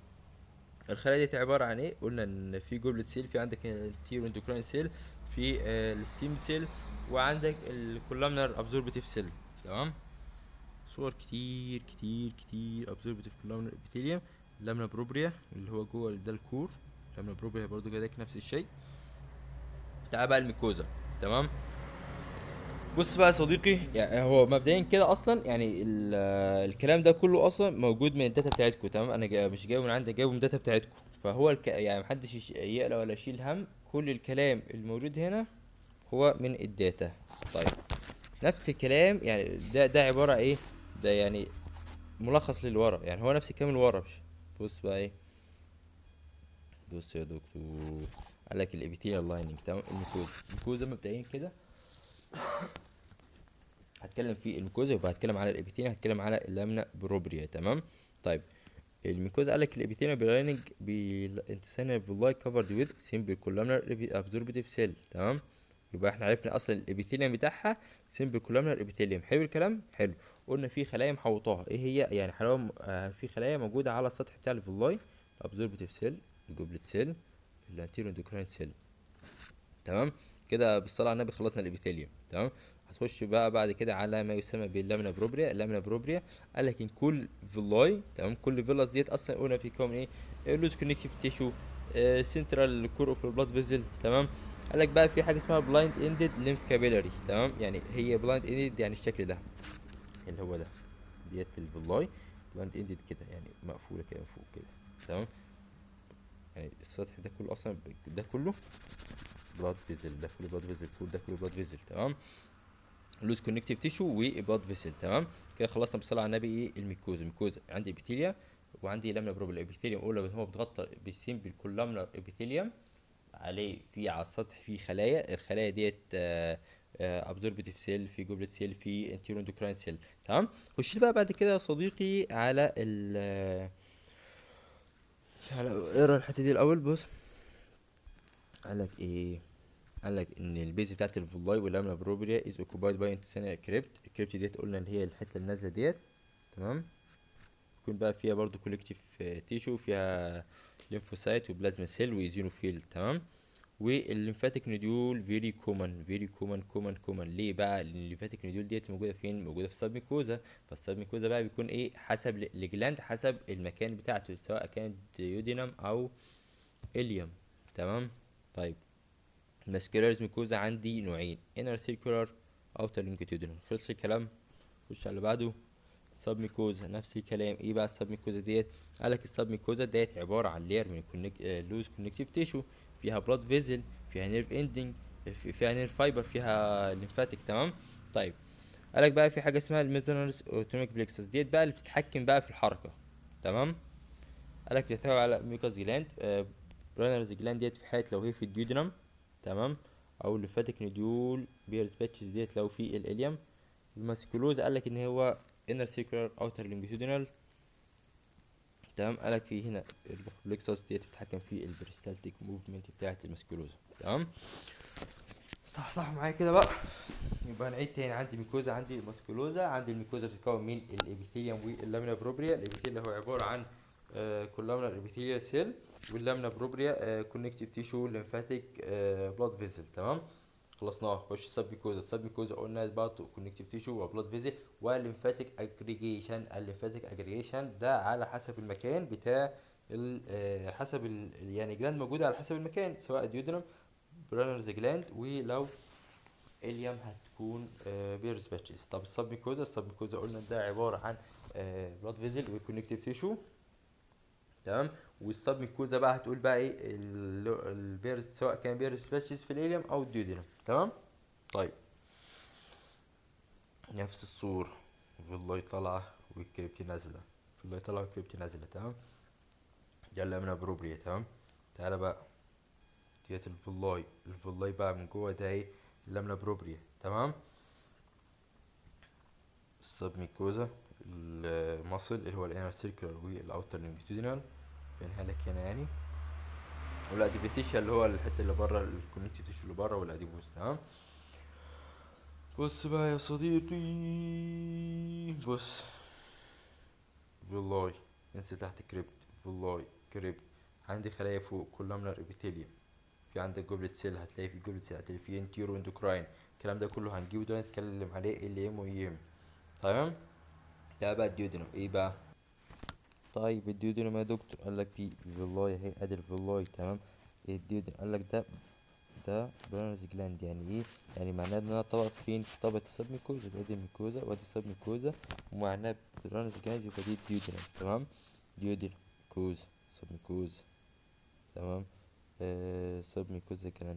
الخلايا دي عباره عن ايه، قلنا ان في جوبلت سيل، في عندك التيرو اندوكراين سيل، في آه الستيم سيل، وعندك الكولامنر ابزوربتيف سيل. تمام. صور كتير كتير كتير ابزوربتيف كولامنر ابيثيليوم. لامنا بروبريا اللي هو جوه ده الكور، لامنا بروبريا برضو كده نفس الشيء. تعال بقى الميكوزا. تمام. بص بقى يا صديقي، يعني هو مبدئيا كده اصلا يعني الكلام ده كله اصلا موجود من الداتا بتاعتكم. تمام. انا جا مش جايبه من عندي، جايبه من الداتا بتاعتكم. فهو الك... يعني محدش يقلق ولا يشيل هم، كل الكلام الموجود هنا هو من الداتا. طيب نفس الكلام يعني ده ده عباره ايه، ده يعني ملخص للورا، يعني هو نفس الكلام اللي ورا. مش بص بقى ايه، بص يا دكتور، قال لك الابيثيليال لايننج. تمام. الميكوزا، الميكوزا مبدئيا كده هتكلم في الميكوزا، يبقى هتكلم على الابيثيليوم، هتكلم على اللامنا بروبريا. تمام. طيب الميكوزا قال لك الابيثيليوم بلايننج بالانتستينال فيلاي كفرد ويز سيمبل كولامنر ابزوربتيف سيل. تمام. يبقى احنا عرفنا اصلا الابيثيليوم بتاعها سيمبل كولامنر ابيثيليوم. حلو الكلام، حلو. قلنا في خلايا محوطاها، ايه هي يعني حلاوه آه في خلايا موجوده على السطح بتاع الفيلاي، الابزوربتيف سيل، الجوبلت سيل، الانتيرو اندوكراين سيل. تمام. كده بالصلاه على النبي خلصنا الابيثيليوم. تمام. هتخش بقى بعد كده على ما يسمى باللامنا بروبريا. اللامنا بروبريا قال لك ان كل فيلاي تمام، كل فيلاس ديت اصلا قلنا بيكون ايه؟ لوز كونكتيف تيشو، سنترال كور اوف البلاد فيزل تمام. قال لك بقى في حاجه اسمها بلايند اندد ليمف كابيلاري تمام، يعني هي بلايند اندد يعني الشكل ده اللي هو ده، ديت الفيلاي بلايند اندد كده يعني مقفوله كده من فوق كده تمام. يعني السطح ده كله اصلا ده كله بلاد فيزل، ده كله بلاد فيزل، كل ده كله بلاد فيزل تمام. لوز كونكتيف تيشو وبلاد فيسل تمام. كده خلصنا بالصلاه على النبي ايه الميكوزا. الميكوزا عندي ابيثيليا وعندي لامنا بروبل. الابيثيليوم اولى هو بيتغطى بالسيمبل كولامنر ابيثيليوم، عليه في على السطح في خلايا، الخلايا ديت ابزوربتيف سيل، في جوبلت سيل، في انتيرو اندوكراين سيل تمام. خش بقى بعد كده يا صديقي على ال على اقرا الحته دي الاول. بص قالك ايه؟ قالك ان البيز بتاعت الفولاي واللامنا بروبريا از اوكوبايد باي انتستينال كريبت. الكريبت ديت قلنا اللي هي الحته اللي نازله ديت تمام. يكون بقى فيها برضو كولكتيف تيشو، فيها ليمفوسايت وبلازما سيل وايزينوفيل تمام. والليمفاتيك نوديول فيري كومن فيري كومن كومن كومن. ليه بقى؟ لان الليمفاتيك نوديول ديت موجوده فين؟ موجوده في السبميكوزا. فالسبميكوزا بقى بيكون ايه؟ حسب الجلاند، حسب المكان بتاعته، سواء كانت يودينم او اليوم تمام. طيب الماسكولاريز ميكوزا عندي نوعين، انر سيركولار اوتر لونجيتودينال. خلص الكلام. خش على اللي بعده. سب ميكوزا نفس الكلام. ايه بقى السب ميكوزا ديت؟ قالك السب ميكوزا ديت عباره عن لير من الكونك... لوز كونكتيف تيشو، فيها بلاد فيزل، فيها نيرف اندنج، فيها نيرف فايبر، فيها ليمفاتيك تمام. طيب قالك بقى في حاجه اسمها الميزانرز اوتونيك بلكسس، ديت بقى اللي بتتحكم بقى في الحركه تمام. قالك بتحتوي على ميوكاس جلاند، آه برانرز جلاند ديت في حاله لو هي في الديودنم تمام، او الليمفاتيك نوديول بيرز باتشز ديت لو في الاليم. الماسكولوز قالك ان هو inner circular outer longitudinal تمام. قالك في هنا الريفلكسس ديت بتتحكم في البريستالتيك موفمنت بتاعت الماسكولوزا تمام. صح صح معايا كده بقى. يبقى هنعيد تاني. عندي ميكوزا، عندي الماسكولوزا. عندي الميكوزا بتتكون من الابيثيليوم واللامنا بروبريا. الابيثيليوم هو عباره عن كولامنر ابيثيليال سيل، واللامنا بروبريا كونكتيف تيشو ليمفاتيك بلاد فيزل تمام. خلصناه. خش سب ميكوزا. السب ميكوزا قلنا برضه كونكتيف تيشو وبلاد فيزل والليمفاتيك اجريجيشن. الليمفاتيك اجريجيشن ده على حسب المكان بتاع ال آه، حسب ال يعني جلاند موجوده على حسب المكان، سواء ديودرم برانرز جلاند، ولو اليم هتكون بيرز باتشز. طب السب ميكوزا، السب ميكوزا قلنا ده عباره عن بلاد فيزل وكونكتيف تيشو تمام. والسب ميكوزا بقى هتقول بقى ايه البيرز، سواء كان بيرز باتشز في الاليم او الديودرم تمام. طيب نفس الصورة، فيلاي طالعة والكريبتي نازلة، فيلاي طالعة والكريبتي نازلة تمام. دي اللامنا بروبريا تمام. تعالى بقى ديت الفيلاي. الفيلاي بقى من جوه ده ايه؟ اللامنا بروبريا تمام. السب ميكوزا، المصل اللي هو الانر سيركلر والاوتر لونجيتودينال بينها لك هنا يعني، والاديفيتيشيا اللي هو الحته اللي بره الكونكتيف تيشو اللي بره، والاديبوز تمام. بص بقى يا صديقي، بص فيلاي انزل تحت كريبت، فيلاي كريبت. عندي خلايا فوق كولامنر ابيثيليوم، في عندك جوبلت سيل، هتلاقي في جوبلت سيل، هتلاقي في انتيرو اندوكراين. الكلام ده كله هنجيبه ده نتكلم عليه ال ام ويم تمام. ده بقى الديودينم. ايه بقى؟ طيب الديودينم يا دكتور، قال لك في فيلاي اهي، ادي الفيلاي تمام. ايه الديودينم؟ قال لك ده ده برانرز جلاند. يعني ايه؟ يعني معناه ان انا طبق فين؟ في طبقة السب ميكوزا. ادي الميكوزا وادي السب ميكوزا، ومعناه برانرز جلاند، يبقى دي الديودينم تمام. ديودينم كوزا سب ميكوزا تمام. آه سب ميكوزا جلاند.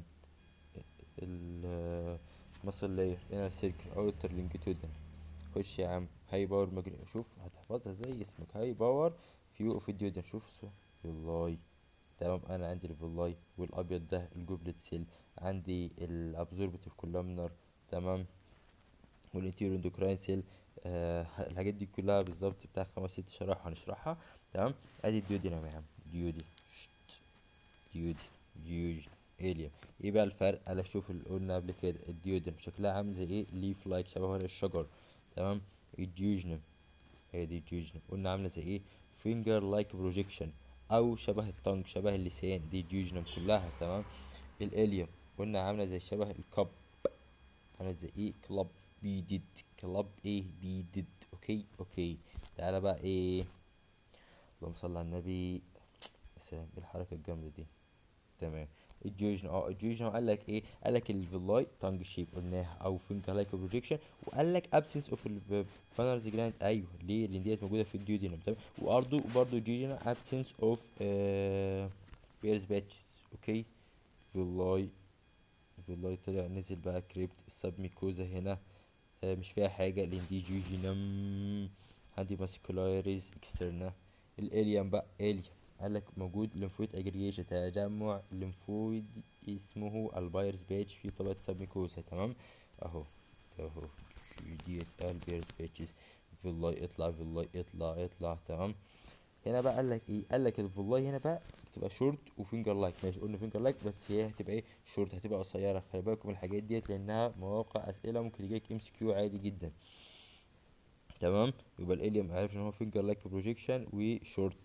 المصل لاير انر سيركل اوتر لونجيتودينال. خش يا عم. هاي باور مجري، شوف هتحفظها زي اسمك، هاي باور فيو اوف الديودينم. شوف والله تمام. انا عندي الفيلاي، والابيض ده الجوبلت سيل، عندي الابزوربتيف كولامنر تمام، والانتيرو اندوكراين سيل. آه الحاجات دي كلها بالظبط بتاع خمس ست شرايح هنشرحها تمام. ادي الديودينم يا عم، ديودي ديودي ديوج اليم. ايه بقى الفرق؟ انا اشوف اللي قلنا قبل كده، الديودينم شكلها عامل زي ايه؟ ليف لايك، شبه ورق الشجر تمام. الديوجنم، هي دي الديوجنم قلنا عامله زي ايه؟ فينجر لايك بروجيكشن، او شبه التانج، شبه اللسان، دي الديوجنم كلها تمام. الاليوم قلنا عامله زي شبه الكب، عامله زي ايه؟ كلب بيدد كلاب ايه بيدد. اوكي اوكي. تعالى بقى ايه، اللهم صل على النبي. يا سلام ايه الحركه الجامده دي. تمام. الجيوجن اه الجيوجن قال لك ايه، قال لك الفيلاي تانج شيب قلناها او فينجر لايك بروجيكشن، وقال لك ابسنس اوف البانرز جلاند. ايوه ليه؟ لان ديت موجوده في الديودينم. تمام. وبرده برضه جيوجن ابسنس اوف بيرز باتشز. اوكي. فيلاي فيلاي طلع نزل بقى كريبت السبميكوزا هنا آه مش فيها حاجه لان دي جيوجينم. عندي ماسكولايريز اكسترنا. الاليم بقى اليم قال لك موجود ليمفويد اجريجيشن تجمع ليمفويد اسمه البايرز بيتش في طبقة سبميكوسا. تمام. اهو اهو ديت البايرز بيتشز. فيلاي اطلع فيلاي اطلع اطلع. تمام. هنا بقى قال لك ايه، قال لك الفيلاي هنا بقى بتبقى شورت وفينجر لايك. ماشي قلنا فينجر لايك بس هي هتبقى ايه شورت، هتبقى قصيره. خلي بالكم من الحاجات ديت لانها مواقع اسئله ممكن يجيلك ام سي كيو عادي جدا. تمام. يبقى الاليم عارف ان هو فينجر لايك بروجيكشن وشورت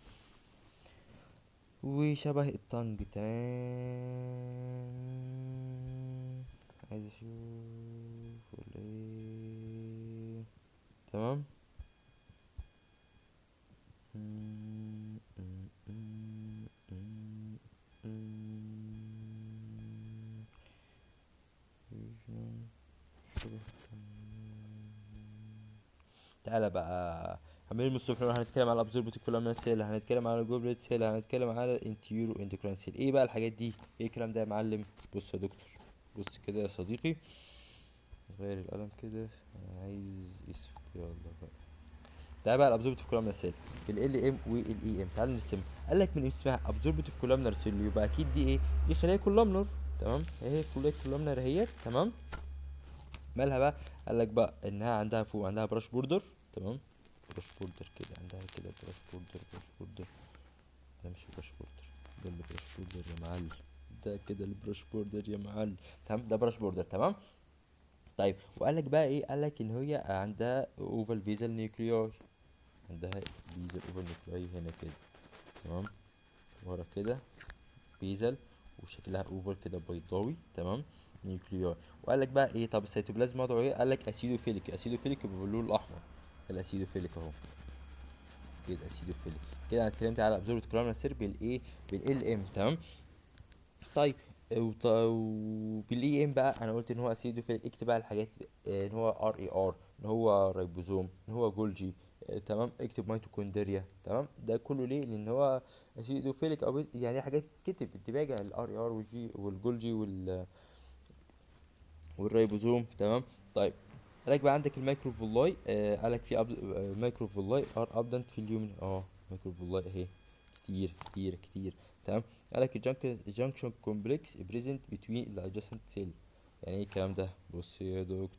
وشبه الطنج. تمام. عايز اشوف ولا ايه. تمام. تعالى بقى عمالين من الصبح نروح هنتكلم على الابزوربتيف كولومنار سيل، هنتكلم على الجوبلت سيل، هنتكلم على الانتيورو اندوكراين سيل. ايه بقى الحاجات دي؟ ايه الكلام ده يا معلم؟ بص يا دكتور، بص كده يا صديقي، غير القلم كده انا عايز اسود. يلا بقى تعالى بقى الابزوربتيف كولومنار سيل ال ام والاي ام. تعالى نرسمها. قال لك من اسمها ابزوربتيف كولومنار سيل يبقى اكيد دي ايه؟ دي خلايا كولومنار. تمام. اهي خلايا كولومنار اهيت. تمام. مالها بقى؟ قال لك بقى انها عندها فوق عندها براش بوردر. تمام. براش بوردر كده عندها كده براش بوردر براش بوردر. ده مش براش بوردر، ده اللي براش بوردر يا معلم. ده كده البراش بوردر يا معلم. تمام. ده براش بوردر. تمام. طيب وقال لك بقى ايه، قال لك ان هي عندها اوفال بيزل نيوكلياي. عندها بيزل اوفال نيوكلياي هنا كده. تمام. ورا كده بيزل وشكلها اوفر كده بيضاوي. تمام. نيوكليار. وقال لك بقى ايه، طب السيتوبلازم وضعه ايه؟ قال لك اسيدوفيليك. اسيدوفيليك يبقى باللون الاحمر. الاسيدوفيليك اهو كده اسيدوفيليك. كده انا اتكلمت على ابزوربت كولومنار سيل بالايه بالال ام. تمام. طيب وط- وبالاي ام بقى انا قلت ان هو اسيدوفيليك. اكتب بقى الحاجات آه، ان هو ار اي ار، ان هو رايبوزوم، ان هو جولجي. آه، تمام. اكتب ميتوكوندريا. تمام. ده كله ليه؟ لان هو اسيدوفيليك او بيت- يعني حاجات تتكتب انتباهي الار اي ار والجي والجولجي وال والرايبوزوم. تمام. طيب قالك بقى عندك الميكروفولاي. آه قالك في أب... آه ميكروفولاي ار ابدنت في اليومن. اه ميكروفولاي اهي كتير كتير كتير. تمام. قالك الجنكشن كومبلكس بريزنت بتوين الادجاسنت سيل. يعني ايه الكلام ده؟ بص يا دكتور،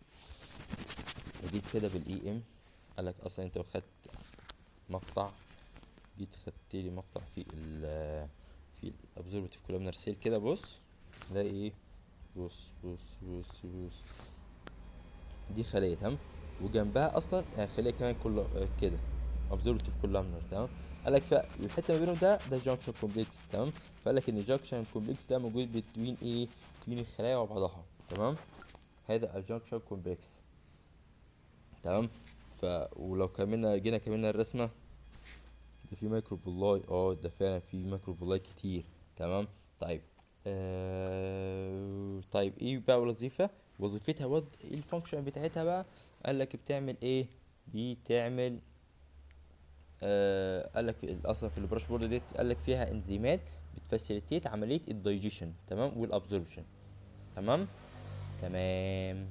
جيت كده بالاي ام. قالك اصلا انت خدت مقطع، جيت خدت لي مقطع في ال في الابزوربتيف كولومنار سيل كده. بص تلاقي ايه، بص بص بص بص دي خلية. تمام. وجنبها اصلا آه، خلية كمان كل آه، كده observative columnar. تمام. قالك فالحته ما بينهم ده ده junction complex. تمام. فقالك ان الجنكشن كومبلكس ده موجود بين ايه، بين الخلايا وبعضها. تمام. هذا الجنكشن كومبلكس. تمام. ف ولو كملنا جينا كملنا الرسمه، ده في مايكروفولاي. اه ده فعلا في مايكروفولاي كتير. تمام. طيب آه... طيب ايه بقى وظيفة وظيفتها وض... ايه الفانكشن بتاعتها بقى؟ قال لك بتعمل ايه، بتعمل آه... قال لك اصلا في البراش بورد ديت قال لك فيها انزيمات بتفاسيليتيت عملية الدايجيشن. تمام. والابزوربشن. تمام. تمام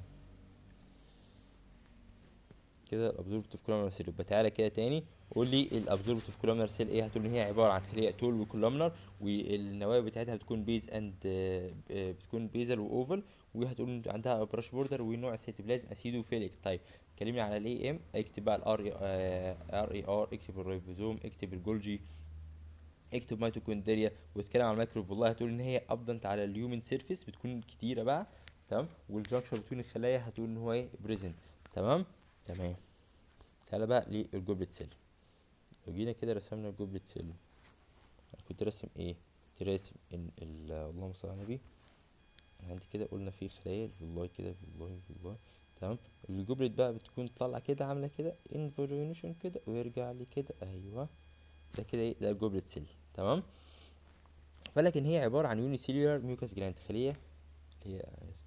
كده الابزوربتيف كولومنار سيل. يبقى تعالى كده تاني قول لي الابزوربتيف كولومنار سيل ايه. هتقول ان هي عباره عن خليه طول وكولومنار، والنوايا بتاعتها بتكون بيز اند بتكون بيزل واوفل، وهتقول عندها براش بوردر ونوع السيتوبلازم اسيدوفيليك. طيب كلمني على الاي ام. اكتب بقى الار ار اي ار، اكتب الريبوزوم، اكتب الجولجي، اكتب ميتوكوندريا، واتكلم على الميكروف. والله هتقول ان هي ابدنت على اليومن سيرفيس بتكون كتيره بقى. تمام. والجنكشن بتوين الخلايا هتقول ان هو ايه بريزنت. تمام. تمام. تعالى بقى للجوبلت سيل. لو جينا كده رسمنا الجوبلت سيل، انا كنت راسم ايه؟ كنت راسم ان ال- اللهم صل على النبي. عندي كده قلنا في خلايا الفيلاي كده، فيلاي فيلاي. تمام. الجوبلت بقى بتكون طالعه كده عامله كده انفوليوشن كده ويرجع لي كده، ايوه ده كده ايه، ده الجوبلت سيل. تمام. فلكن هي عباره عن يوني سيلولار ميوكاس جلاند، خليه هي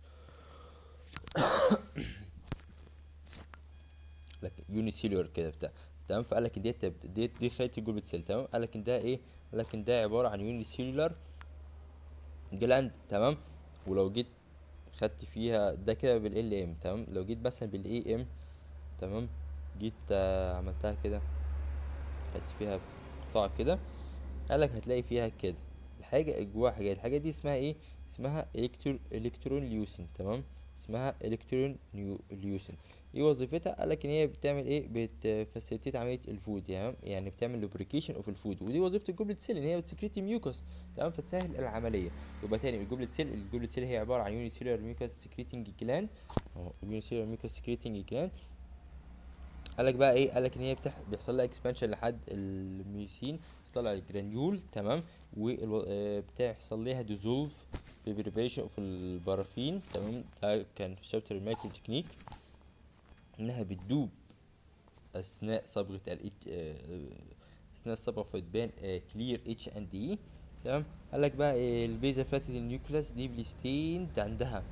لك يوني سيلولار كده بتاع. تمام. فقال لك ديت ديت دي خليه الجوبلت سيل. تمام. قال لك ان ده ايه، قال لك ان ده عباره عن يوني سيلولار جلاند. تمام. ولو جيت خدت فيها ده كده بالال ام. تمام. لو جيت مثلا بالاي ام، تمام، جيت آه عملتها كده، خدت فيها قطاع كده، قالك هتلاقي فيها كده الحاجة جواها حاجات. الحاجة دي اسمها ايه؟ اسمها الكترو الكترون ليوسين. تمام. اسمها الكترون نيو ليوسين. ايه وظيفتها؟ قالك ان هي بتعمل ايه، بتفاسيليتيت عملية الفود، يعني يعني بتعمل لوبريكيشن اوف الفود. ودي وظيفة الجوبلت سيل، ان هي بتسكريت ميوكس. تمام. فتسهل العملية. يبقى تاني الجوبلت سيل، الجوبلت سيل هي عبارة عن يوني سيلولار ميوكس سكريتنج جلاند، اهو يوني سيلولار ميوكس سكريتنج جلاند. قالك بقى ايه، قالك ان هي بتح... بيحصل لها اكسبانشن لحد الميوسين، طلع الجرانيول. تمام. وبتحصل لها ديزولف ببريبريشن اوف البارافين. تمام. ده كان في شابتر المايكرو تكنيك، انها بتدوب اثناء صبغه ال اثناء الصبغه فتبان كلير اتش اند اي. تمام. قالك بقى إيه، البيزا فلاتد النيوكلاس دي بليستيند عندها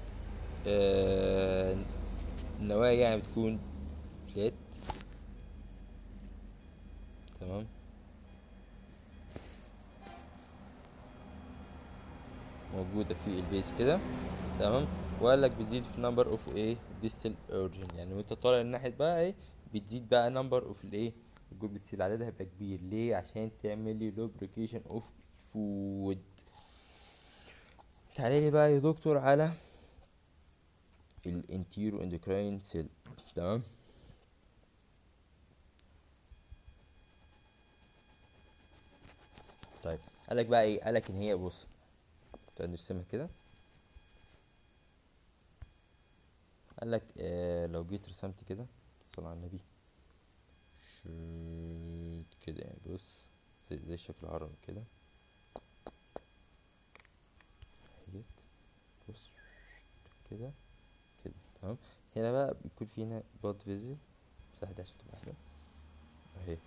آه النوايا يعني بتكون فلات. تمام. موجودة في البيز كده. تمام. وقال لك بتزيد في نمبر اوف ايه ديستال اورجن، يعني وانت طالع الناحية بقى ايه بتزيد بقى نمبر اوف الايه الجروب، بتزيد عددها هيبقى كبير. ليه؟ عشان تعمل لي لوبريكيشن اوف فود. تعالى لي بقى يا دكتور على الانتيرو اندوكراين سيل. تمام. طيب قال لك بقى ايه، قال لك ان هي بص، تعال نرسمها كده. قال لك آه لو جيت رسمت كده، صلى على النبي، شوت كده يعني، بص زي, زي الشكل الهرمي كده، اهيت، بص كده كده. تمام. هنا بقى بيكون في هنا بلاد فيزل، مساحة دي عشان تبقى حلوة اهي.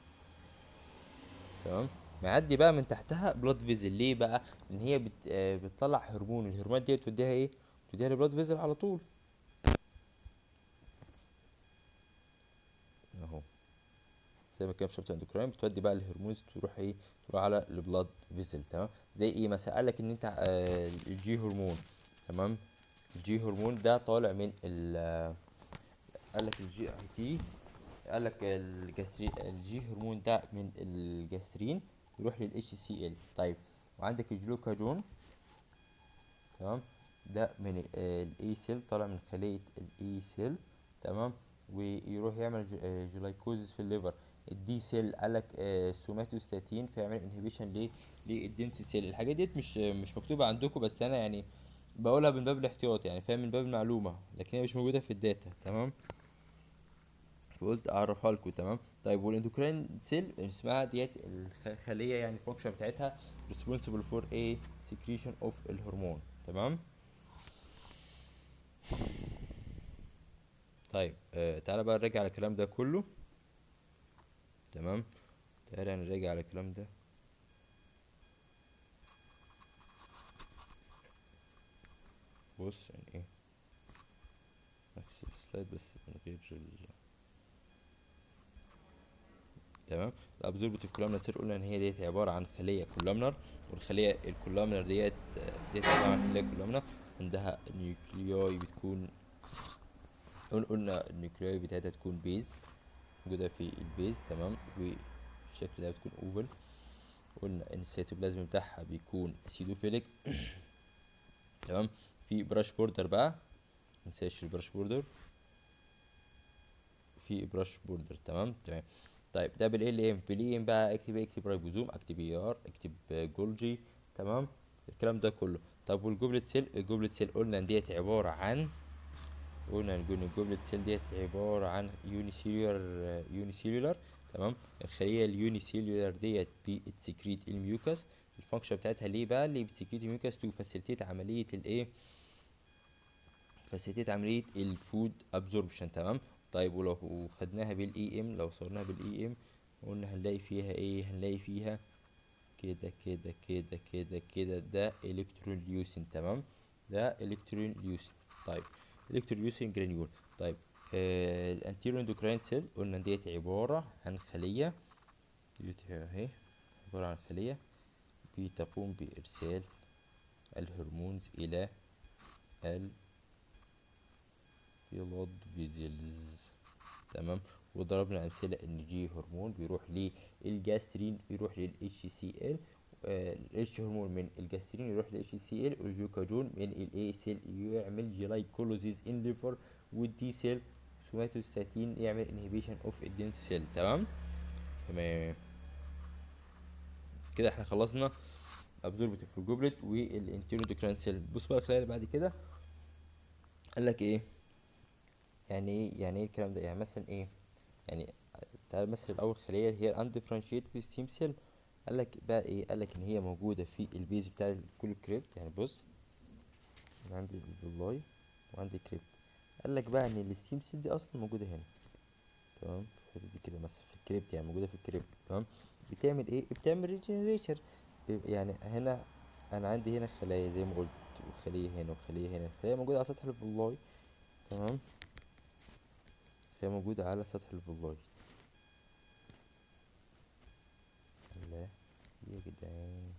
تمام. معدي بقى من تحتها بلاد فيزل. ليه بقى؟ ان هي بت... آه بتطلع هرمون، الهرمونات دي بتوديها ايه، بتوديها لبلاد فيزل على طول اهو، زي ما كان في شابتر اندوكراين. بتودي بقى الهرمونز تروح ايه، تروح على البلاد فيزل. تمام. زي ايه مثلا؟ قالك ان انت آه الجي هرمون. تمام. الجي هرمون ده طالع من ال قالك الجي اي تي، قالك الجسترين، الجي هرمون ده من الجسترين يروح للاتش سي ال. طيب وعندك الجلوكاجون. تمام. ده من الاي سيل، طالع من خلية الاي سيل. تمام. ويروح يعمل جلايكوزيس في الليفر. الدي سيل قالك آه سوماتوستاتين، فيعمل انهبيشن ليه للدنس سيل. الحاجات ديت مش مش مكتوبة عندكم، بس انا يعني بقولها من باب الاحتياط، يعني فاهم، من باب المعلومة، لكن هي مش موجودة في الداتا. تمام. فقلت اعرفها لكم. تمام. طيب والاندوكراين سيل اسمها ديت الخليه، يعني الفانكشن بتاعتها responsible for a secretion of الهرمون. تمام. طيب آه تعالى بقى نراجع على الكلام ده كله. تمام. تعالى نراجع على الكلام ده. بص يعني ايه، نفس السلايد بس من غير ال... تمام. الابزوربتيف كولامنر سيل قلنا ان هي ديت عباره عن خليه كولامنر، والخليه الكولامنر ديت ديت عباره عن خليه كولامنر عندها نيوكليوي بتكون، قلنا النيوكليوي بتاعتها تكون بيز، موجودة في البيز. تمام. والشكل ده بتكون اوفل. قلنا ان السيتوبلازم بتاعها بيكون اسيدوفيليك. تمام. في براش بوردر بقى، منساش البراش بوردر، في براش بوردر. تمام. تمام. طيب ده بالال ام، بالال ام بقى اكتب إيه؟ اكتب رايبوزوم، اكتب اي ار، اكتب جولجي. تمام. الكلام ده كله. طب والجوبلت سيل، الجوبلت سيل قلنا ان ديت عبارة عن، قلنا نقول الجوبلت سيل ديت عبارة عن يوني سيلولار، يوني سيلولار. تمام. الخلية اليوني سيلولار ديت بتسكريت الميوكس. الفانكشن بتاعتها ليه بقى، اللي بتسكريت الميوكس تو فاسيليتيت عملية الايه، فاسيليتيت عمليه الفود ابزوربشن. تمام. طيب ولو خدناها بالاي ام، لو صورناها بالاي ام قلنا هنلاقي فيها ايه؟ هنلاقي فيها كده كده كده كده كده ده الكتروليوسين. تمام، ده الكتروليوسين. طيب الكتروليوسين جرانيول. طيب آه الانتيرو اندوكراين سيل قلنا ديت عباره عن خليه، ديت اهي عباره عن خليه بتقوم بارسال الهرمونز الى البلاد فيزلز. تمام. وضربنا امثله ان جي هرمون بيروح للجاسترين، بيروح للاتش سي ال، الاتش هرمون من الجاسترين يروح للاتش سي ال، والجلوكاجون من الاي سيل يعمل جلايكولوزيز ان ليفر، والدي سيل سوماتوستاتين يعمل انهبيشن اوف الدنس سيل. تمام. تمام كده احنا خلصنا ابزوربتيف في الجوبلت والانتيرودوكراين سيل. بص بقى الخلايا اللي بعد كده قال لك ايه؟ يعني ايه يعني ايه الكلام ده؟ يعني مثلا ايه؟ يعني تعال مثلا الاول خليه هي الاندفرنشيتد ستيم سيل. قال لك بقى ايه؟ قال لك ان هي موجوده في البيز بتاع كل كريبت. يعني بص انا عندي الفيلاي وعندي كريبت. قال لك بقى ان الستيم سيل دي اصلا موجوده هنا. تمام، في الحته دي كده مثلا في الكريبت، يعني موجوده في الكريبت. تمام. بتعمل ايه؟ بتعمل ريجنريشن. يعني هنا انا عندي هنا خلايا زي ما قلت، وخليه هنا وخليه هنا، خليه موجوده على سطح الفيلاي. تمام، هي موجودة على سطح الفيلاي. لا يا جدعان،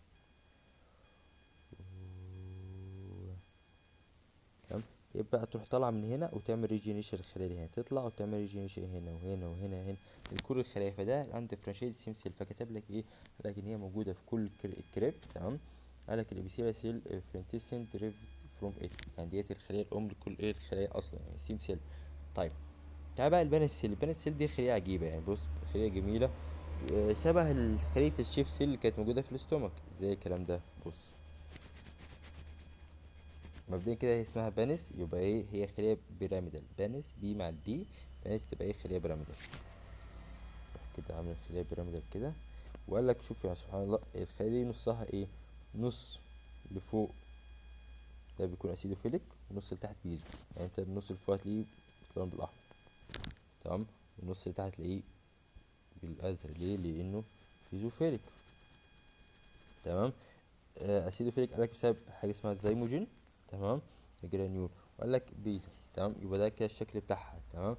تمام. يبقى تروح طالعة من هنا وتعمل ريجينيشن للخلايا دي هنا، تطلع وتعمل ريجينيشن هنا وهنا وهنا هنا لكل الخلايا. فده الاندفرنشيتد ستيم سيل. فكتب لك ايه؟ قال لك ان هي موجودة في كل الكريب. تمام. قال لك الابيثيليال سيل فرنتيسين دريفد فروم ات، يعني ديت الخلية الام لكل ايه الخلايا اصلا، يعني ستيم سيل. طيب تعال بقى البان السيل. البان السيل دي خلية عجيبة، يعني بص خلية جميلة آه، شبه خلية الشيف سيل اللي كانت موجودة في الاستومك. ازاي الكلام ده؟ بص مبدئيا كده هي اسمها بانس، يبقى ايه؟ هي خلية بيراميدال. بانس بي مع البي، بانس تبقى ايه؟ خلية بيراميدال. كده عامل خلية بيراميدال كده. وقال لك شوف يا سبحان الله، الخلية دي نصها ايه؟ نص لفوق ده بيكون اسيدوفيليك، ونص لتحت بيزو. يعني انت النص اللي فوق هتلاقيه بتلون بالاحمر. تمام. والنص اللي تحت تلاقيه بالازرق. ليه؟ لانه بيزوفيليك. تمام. آه، اسيدوفيليك قالك بسبب حاجه اسمها الزيموجين. تمام. جرانيول. وقال لك بيزل. تمام، يبقى ده كده الشكل بتاعها. تمام.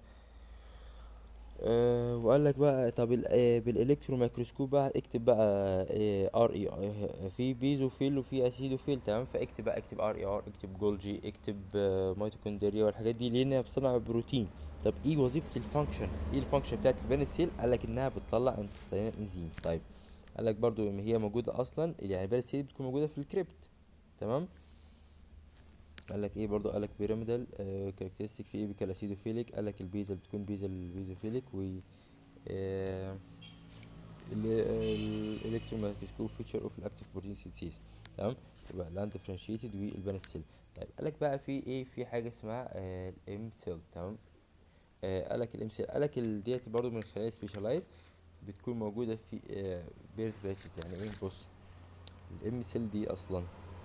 أه وقال لك بقى طب ال- آه، بالالكترون ميكروسكوب بقى اكتب بقى ار اي في بيزوفيل وفي اسيدوفيل. تمام. فاكتب بقى، اكتب ار اي ار، اكتب جولجي، اكتب آه ميتوكوندريا والحاجات دي لانها بتصنع بروتين. طب ايه وظيفه الفانكشن؟ ايه الفانكشن بتاعت البنسيل؟ قال لك انها بتطلع انتستينال انزيم. طيب قال لك برضو ان هي موجوده اصلا، يعني البنسيل بتكون موجوده في الكريبت. تمام. قال لك ايه برضو؟ قال لك بيراميدال كاركترستيك في ايبيكال اسيدوفيليك. قال لك البيزل بتكون بيزل بيزوفيليك و آه، الالكتروميكروسكوب فيتشر اوف الاكتيف بروتين سينثيز. تمام. يبقى الان ديفرنشيتد والبانسيل. طيب قالك بقى في ايه؟ في حاجه اسمها الام سيل. تمام. آه قالك الام سيل، قالك ال- ديت برضو من خلايا سبيشالايت بتكون موجوده في آه بيرز باتشز. يعني ايه؟ بص الام سيل دي اصلا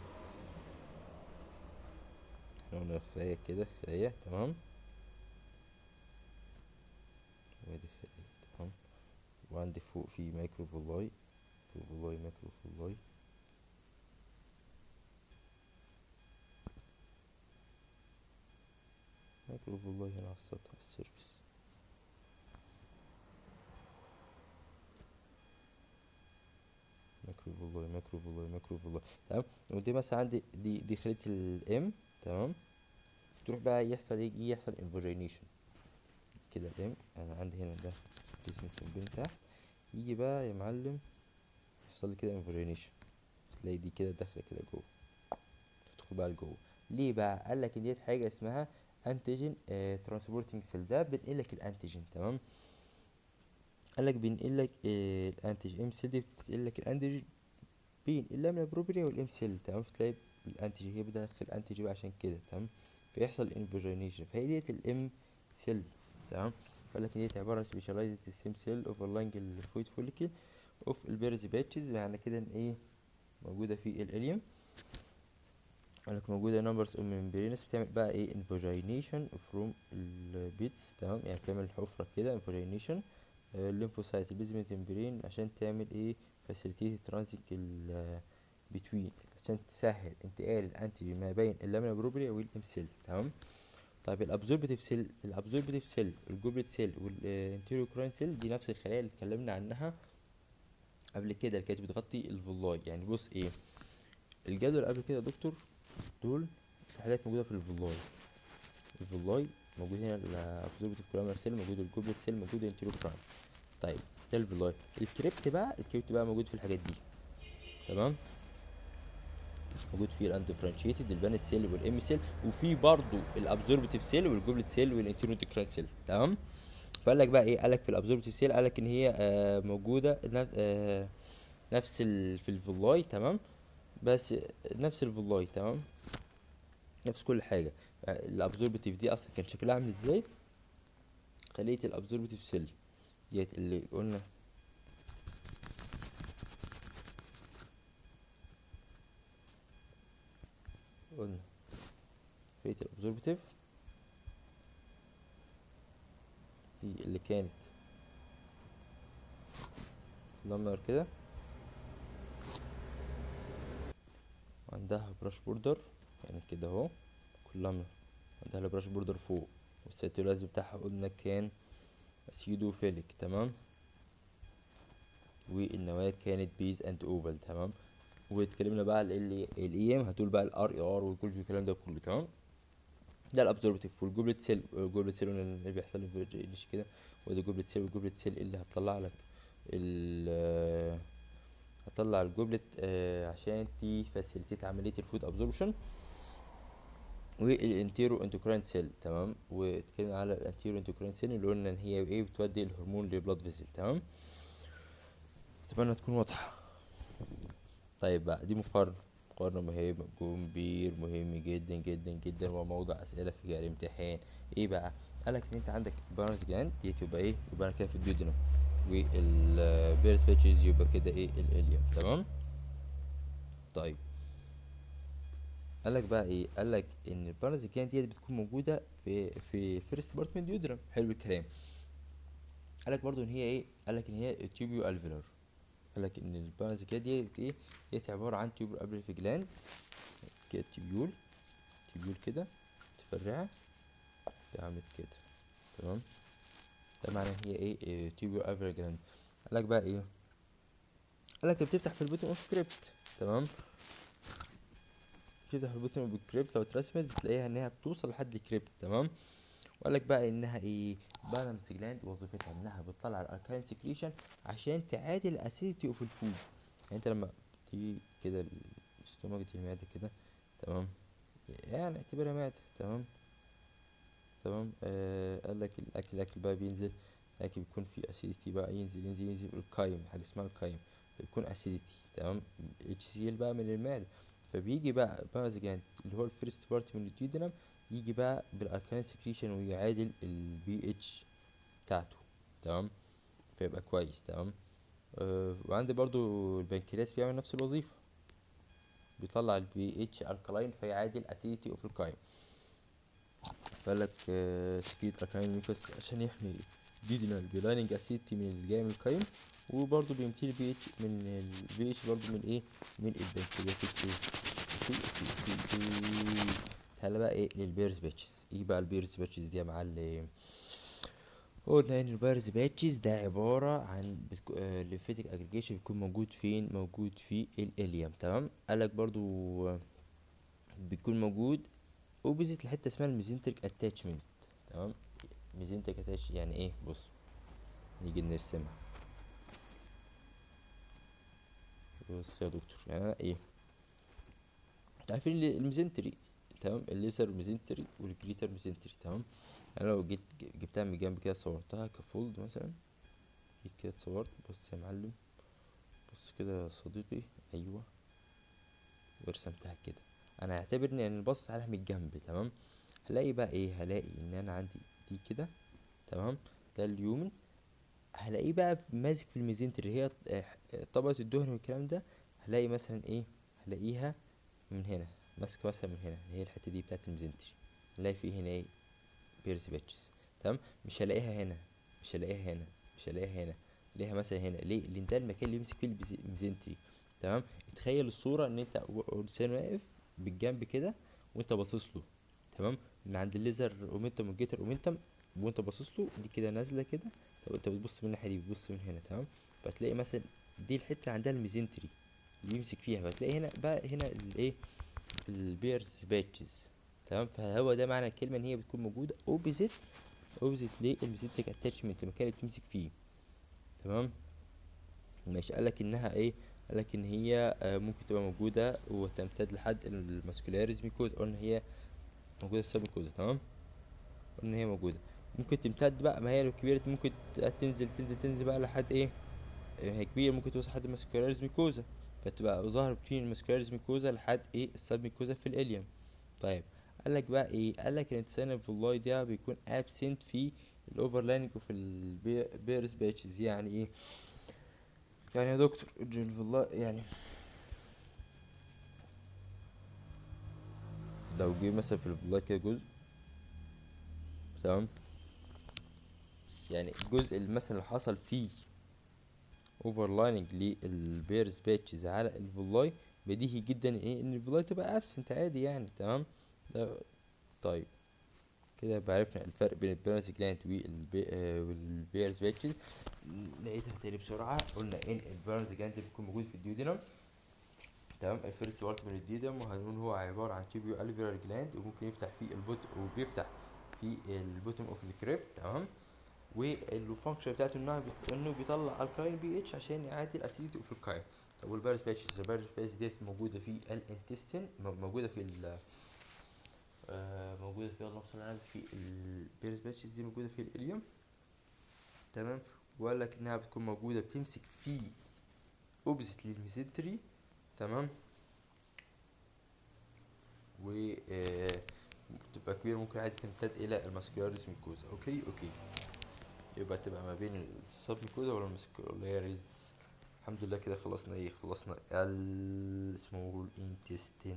احنا قلنا خلايا كده، خلايا. تمام. وادي خلايا. تمام. وعندي فوق في مايكروفولاي، مايكروفولاي مايكروفولاي مايكروفولاي هنا على السطح، على السيرفس. مايكروفولاي مايكروفولاي مايكروفولاي. تمام. ودي مثلا عندي دي دي خلية الام. تمام. تروح بقى يحصل ايه؟ يجي يحصل انفوجينيشن كده. الام انا عندي هنا ده جسم التنبين تحت، يجي بقى يا معلم يحصل لي كده انفوجينيشن، تلاقي دي كده داخله كده جوه، تدخل بقى لجوه. ليه بقى؟ قال لك ان ديت حاجه اسمها انتيجين ترانسبورتنج سيل، ده بينقل لك الانتيجين. تمام. قال لك بينقل لك آه الانتيجين. ام سيل دي بتنقل لك الانتيجين بين اللامنا بروبريا والام سيل. تمام. فتلاقي الانتيجين هي بداخل الانتيجين بقى عشان كده. تمام. فيحصل انفوجينيشن، فهي ديت الام سيل. تمام. قال لك ديت عباره عن سبيشاليزد سيم سيل اوفرلاينج الفويد فوليكل اوف البيرز باتشز. معنى كده ان ايه؟ موجوده في الاليوم. قالك موجودة numbers of membranes بتعمل بقى ايه invagination from البيتس، تمام، يعني بتعمل حفرة كده invagination. الليمفوسايت البيزمنت membrane عشان تعمل ايه facilitate transit ال between، عشان تسهل انتقال الانتيجين ما بين اللامينا بروبريا والام سيل، تمام. طيب الابزوربتيف سيل، الابزوربتيف سيل الجوبلت سيل والانتيروكراين سيل دي نفس الخلايا اللي اتكلمنا عنها قبل كده اللي كانت بتغطي الفولاي. يعني بص ايه الجدول قبل كده يا دكتور، دول حاجات موجوده في الفولاي. الفولاي موجود هنا الابزوربتيف كولامر سيل، موجود الجوبلت سيل، موجود الانتيروكراين. طيب ده الفولاي. الكريبت بقى، الكريبت بقى موجود في الحاجات دي، تمام. موجود فيه الاندفرنشيتد البان سيل والام سيل، وفي برضو الابزوربتيف سيل والجوبلت سيل والانتيروكراين سيل، تمام. فقال لك بقى ايه، قال لك في الابزوربتيف سيل قال لك ان هي آه موجوده نف آه نفس ال في الفولاي، تمام. بس نفس الفولاي، تمام، نفس كل حاجه. الابزوربتيف دي اصلا كان شكلها عامل ازاي؟ خليه الابزوربتيف سيل ديت اللي قلنا قلنا خليه الابزوربتيف دي اللي كانت لمر كده، عندها براش بوردر يعني كده اهو، كلها عندها البراش بوردر فوق، والسيتولاز بتاعها قلنا كان اسيدوفيليك، تمام. والنواة كانت بيز اند اوفال، تمام. واتكلمنا بقى على الاي ام، هتقول بقى الار اي ار وكل الكلام ده كله، تمام. ده الابزوربتيف. والجوبلت سيل، الجوبلت سيل اللي بيحصل له فيرجينيش كده، وده جوبلت سيل. والجوبلت سيل اللي هتطلع لك ال هتطلع الجوبلت آه عشان تي فاسيليتيت عمليه الفود ابزوربشن. والانتيرو انتوكراين سيل، تمام. واتكلمنا على الانتيرو انتوكراين سيل اللي قلنا ان هي ايه بتودي الهرمون للبلاد فيزل، تمام. اتمنى تكون واضحه. طيب بقى دي مقارنه، مقارنه مهم كبير، مهم جدا جدا جدا، وموضع اسئله في الامتحان. ايه بقى؟ قالك ان انت عندك بارنز جلاند دي تبقى ايه، يبقى انا كده في الديودنم، والبيرس بيتشز يبقى كده ايه الاليوم، تمام. طيب قالك بقى ايه، قالك ان البارنز جلاند دي بتكون موجوده في في فيرست بارت من الديودنم، حلو الكلام. قالك برضو ان هي ايه، قالك ان هي تيوبيو الفيلر. قالك ان البارنز جلاند دي ايه، ديت عباره عن تيوبيو الفيلر جلاند كده، تيبيول تيبيول كده متفرعة عملت كده، تمام. ده معناه ان هي ايه, إيه تيبيول افر جلاند. قالك بقى ايه، قالك بتفتح في البوتن اوف كريبت، تمام. بتفتح في البوتن اوف كريبت، لو اترسمت بتلاقيها انها بتوصل لحد الكريبت، تمام. وقالك بقى انها ايه، بالانس جلاند وظيفتها انها بتطلع الاركاين سكريشن عشان تعادل الاسيديتي اوف الفود. يعني انت لما تيجي كده الاستومك دي المعده كده، تمام، يعني اعتبرها معده، تمام. تمام. آه قال لك الاكل الاكل بقى بينزل، الاكل بيكون فيه اسيديتي بقى، ينزل ينزل ينزل القايم، حاجه اسمها القايم بيكون اسيديتي، تمام. اتش سي ال بقى من المعده، فبيجي بقى بازجان اللي هو الفيرست بارت من الديودنم، يجي بقى بالالكالين سكريشن ويعادل البي اتش بتاعته، تمام، فيبقى كويس، تمام. آه وعندي برضو البنكرياس بيعمل نفس الوظيفه، بيطلع البي اتش الكلاين فيعادل اسيديتي اوف القايم. فقالك سكريت الكلاين ميكوس عشان يحمي ديدنال بلايننج اسيدتي من اللي جاي من القايم، وبرضه بيمثل البي اتش من البي اتش برضه من ايه، من البنكرياتيك. تعالى بقى ايه للبيرز باتشز. ايه بقى البيرز باتشز دي يا معلم؟ قلنا ان البيرز باتشز ده عبارة عن ليمفاتيك اجريجيشن بيكون موجود فين، موجود في الاليم، تمام. قالك برضو آه، بيكون موجود اوبزيت لحته اسمها الميزنتريك اتاتشمنت، تمام. ميزنتريك اتاتش يعني ايه؟ بص نيجي نرسمها. بص يا دكتور، يعني انا ايه، عارفين الميزنتري، تمام، الليزر ميزنتري والجريتر ميزنتري، تمام. انا لو جيت جبتها من جنب كده صورتها كفولد مثلا، جيت كده اتصورت، بص يا معلم، بص كده يا صديقي، ايوه، ورسمتها كده. انا هعتبر ان يعني البص عليها من الجنب، تمام. هلاقي بقى ايه، هلاقي ان انا عندي دي كده، تمام، ده اليومن. هلاقيه بقى ماسك في الميزنتري اللي هي طبقة الدهن والكلام ده. هلاقي مثلا ايه، هلاقيها من هنا، ماسكه مثلا من هنا، هي الحته دي بتاعت الميزنتري، نلاقي فيه هنا ايه بيرز باتشز. تمام، مش هلاقيها هنا، مش هلاقيها هنا، مش هلاقيها هنا، الاقيها مثلا هنا. ليه؟ لان ده المكان اللي يمسك فيه البيز- الميزنتري. تمام، تخيل الصوره ان انت و- انسان واقف بالجنب كده وانت باصص له. تمام، من عند الليزر اومنتم والجيتر اومنتم، وانت باصص له دي كده نازله كده. طب انت بتبص من الناحيه دي، بتبص من هنا. تمام، فتلاقي مثلا دي الحته اللي عندها الميزنتري اللي يمسك فيها، فتلاقي هنا بقى هنا الايه البيرز باتشز. تمام، فهو ده معنى الكلمه، ان هي بتكون موجوده اوبزيت اوبزيت للميزنتريك اتاتشمنت، المكان اللي بتمسك فيه. تمام، مش قالك انها ايه، قالك ان هي آه، ممكن تبقى موجوده وتمتد لحد الماسكولاريز ميكوزا، قلنا هي موجوده في السب. تمام، قلنا هي موجوده، ممكن تمتد بقى، ما هي لو كبيره ممكن ت- تنزل تنزل تنزل بقى لحد ايه، آه، هي كبيره ممكن توصل لحد الماسكولاريز ميكوزا، فتبقى ظاهر بين الماسكولاريز ميكوزا لحد ايه السب ميكوزا في الاليوم. طيب، قالك بقى ايه، قالك ان الانسان الفولاي ده بيكون ابسنت في الاوفرلايننج وفي البيرس باتشز. يعني ايه يعني يا دكتور الفولاي يعني لو جه مثلا في الفولاي كده جزء، تمام، يعني الجزء اللي مثلا اللي حصل فيه اوفرلايننج للبيرز باتشز على الفولاي، بديهي جدا ايه ان الفولاي تبقى ابسنت عادي يعني. تمام، ده طيب كده يبقى عرفنا الفرق بين البيرنس جلاند والبيرز باتشز. نعيدها تاني بسرعة. قلنا ان البيرنس جلاند بيكون موجود في الديودينم. تمام، الفيرست بارت من الديودينم، وهنقول هو عبارة عن تيبيو الفيرال جلاند، وممكن يفتح في البوت وبيفتح في البوتوم اوف الكريب. تمام، والفانكشن بتاعته انه بيط- انه بيطلع الكاين بي اتش عشان يعادل اسيديتي اوف الكاين. طب والبيرس باتشز، البيرس باتشز ديت موجودة في الانتستين، موجودة في ال آه، موجودة في اللهم صل على النبي في البيرس باتشز دي موجودة في الإليوم. تمام، وقال لك إنها بتكون موجودة بتمسك في أوبزيت للميزنتري. تمام، و آه، بتبقى كبيرة، ممكن عادي تمتد إلى الماسكولاريز ميكوزا. أوكي أوكي يبقى تبقى ما بين السب ميكوزا والماسكولاريز. الحمد لله كده خلصنا ايه، خلصنا السمول انتستين.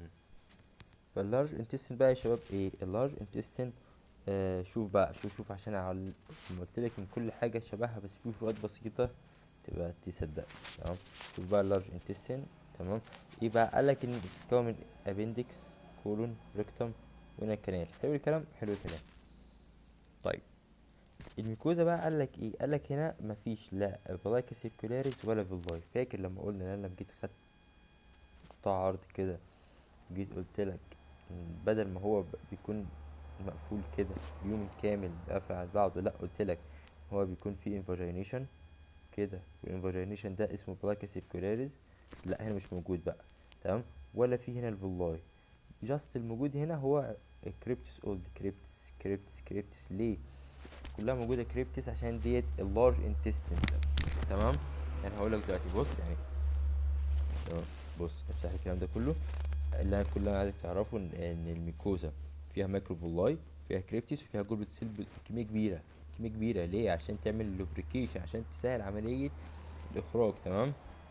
فاللارج انتستين بقى يا شباب ايه اللارج انتستين؟ آه شوف بقى، شوف شوف عشان أعل- لما قلت لك من كل حاجه شبهها بس في فروقات بسيطه تبقى تصدق. تمام، شوف بقى اللارج انتستين. تمام، ايه بقى؟ قالك ان بتتكون من ابندكس، كولون، ريكتم، وهنا الكنال. حلو الكلام، حلو الكلام. طيب، الميكوزا بقى قالك ايه؟ قالك هنا مفيش لا فلايكا سيركولاريس ولا فيلاي. فاكر لما قلنا ان انا لما جيت خدت قطاع عرض كده، جيت قلت لك بدل ما هو ب- بيكون مقفول كده يوم كامل قافل على بعضه، لا قلت لك هو بيكون فيه انفاجينيشن كده، والانفاجينيشن ده اسمه بلاكا سيركولاريز. لا هنا مش موجود بقى. تمام، ولا في هنا الفولاي، جاست الموجود هنا هو كريبتس اولد. كريبتس كريبتس كريبتس ليه كلها موجوده كريبتس؟ عشان ديت اللارج انتستين. تمام، يعني هقول لك دلوقتي بص يعني. تمام، بص امسح الكلام ده كله. اللي انا كل اللي انا عايزك تعرفه ان إن الميكوزا فيها ماكروفولاي، فيها كريبتيس، وفيها جلبة سيل بكمية كبيرة. كمية كبيرة ليه؟ عشان تعمل لوبريكيشن، عشان تسهل عملية الإخراج. تمام،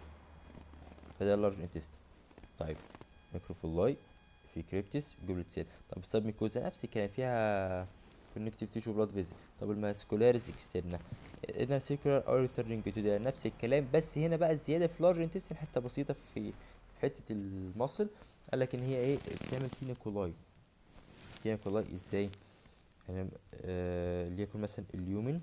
فده اللارج انتستين. طيب، ماكروفولاي، في كريبتيس، جلبة سيل. طب السب ميكوزا نفس الكلام، فيها كونكتيف تيشو بلاد فيزل. طب الماسكولاريز اكسترنا، اذا سيكولار او ريتيرنج تو ده نفس الكلام، بس هنا بقى الزياده في لارج انتستين حته بسيطه في في حته المصل. قال لك ان هي ايه بتعمل تينيكولاي. تينيكولاي ازاي؟ يعني آه ليكن مثلا اليومن،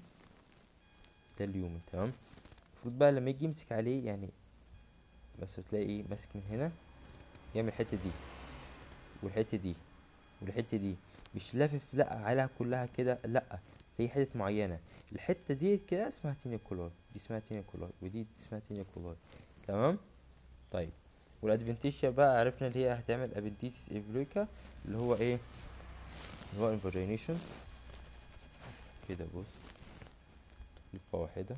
ده اليومن. تمام، المفروض بقى لما يجي يمسك عليه يعني، بس تلاقي ايه ماسك من هنا، يعمل الحته دي والحته دي والحته دي، مش لافف لا عليها كلها كده، لا في حتت معينه. الحته دي كده اسمها تينيكولاي، دي اسمها تينيكولاي، ودي اسمها تينيكولاي. تمام، طيب، والادفنتيشيا بقى عرفنا اللي هي هتعمل ابنتيسيس ايفريكا، اللي هو ايه؟ اللي هو انفاجينيشن كده. بص، لفه واحده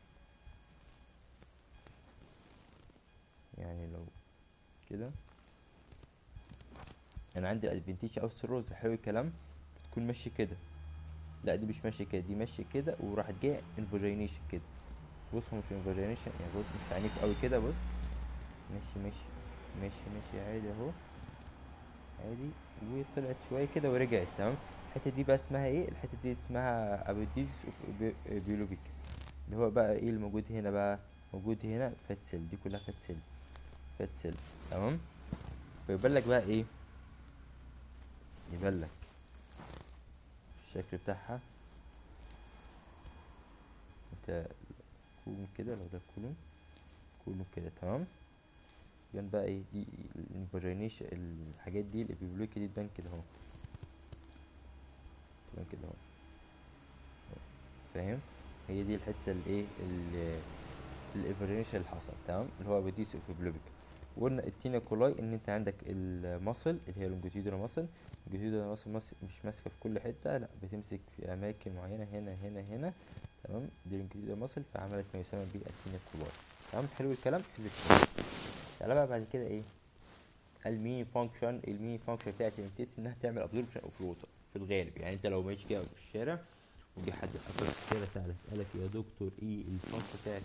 يعني لو كده، انا عندي الادفنتيشيا او السيروز. حلو الكلام، بتكون ماشيه كده. لا دي مش ماشيه كده، دي ماشيه كده وراحت جايه انفاجينيشن كده. بص هو مش انفاجينيشن يعني، بص مش عنيف قوي كده. بص، ماشي ماشي ماشي ماشي عادي اهو. ادي، وطلعت شويه كده ورجعت. تمام. الحته دي بقى اسمها ايه؟ الحته دي اسمها ابيديز اوف بيولوجيك، اللي هو بقى ايه الموجود هنا بقى؟ موجود هنا فات سيل، دي كلها فات سيل، فات سيل. تمام. فيبان لك بقى ايه؟ يبان لك الشكل بتاعها. انت كولوم كده، لو ده كولوم، كولوم كده. تمام. يبان بقى ايه دي الانفاجينيش، الحاجات دي الابيبلوكي دي تبان كده اهو، تبان كده اهو. فاهم؟ هي دي الحته الايه الانفاجينيشن اللي حصل. تمام. اللي هو بديس اوف بلوبيك. وقلنا التينا كولاي ان انت عندك المصل اللي هي لونجيتيودنال مصل. اللونجيتيودنال مصل مش ماسكه في كل حته، لا بتمسك في اماكن معينه، هنا هنا هنا. تمام. دي لونجيتيودنال مصل، فعملت ما يسمى بالتينا كولاي. تمام. حلو الكلام، حلو الكلام. تعالى بقى بعد كده ايه؟ المين فانكشن. المين فانكشن بتاعت الانتست انها تعمل ابزوربشن اوف ووتر في الغالب. يعني انت لو ماشي كده في الشارع وجي حد قفل في الشارع سألك، قالك يا دكتور ايه الفانكشن بتاعت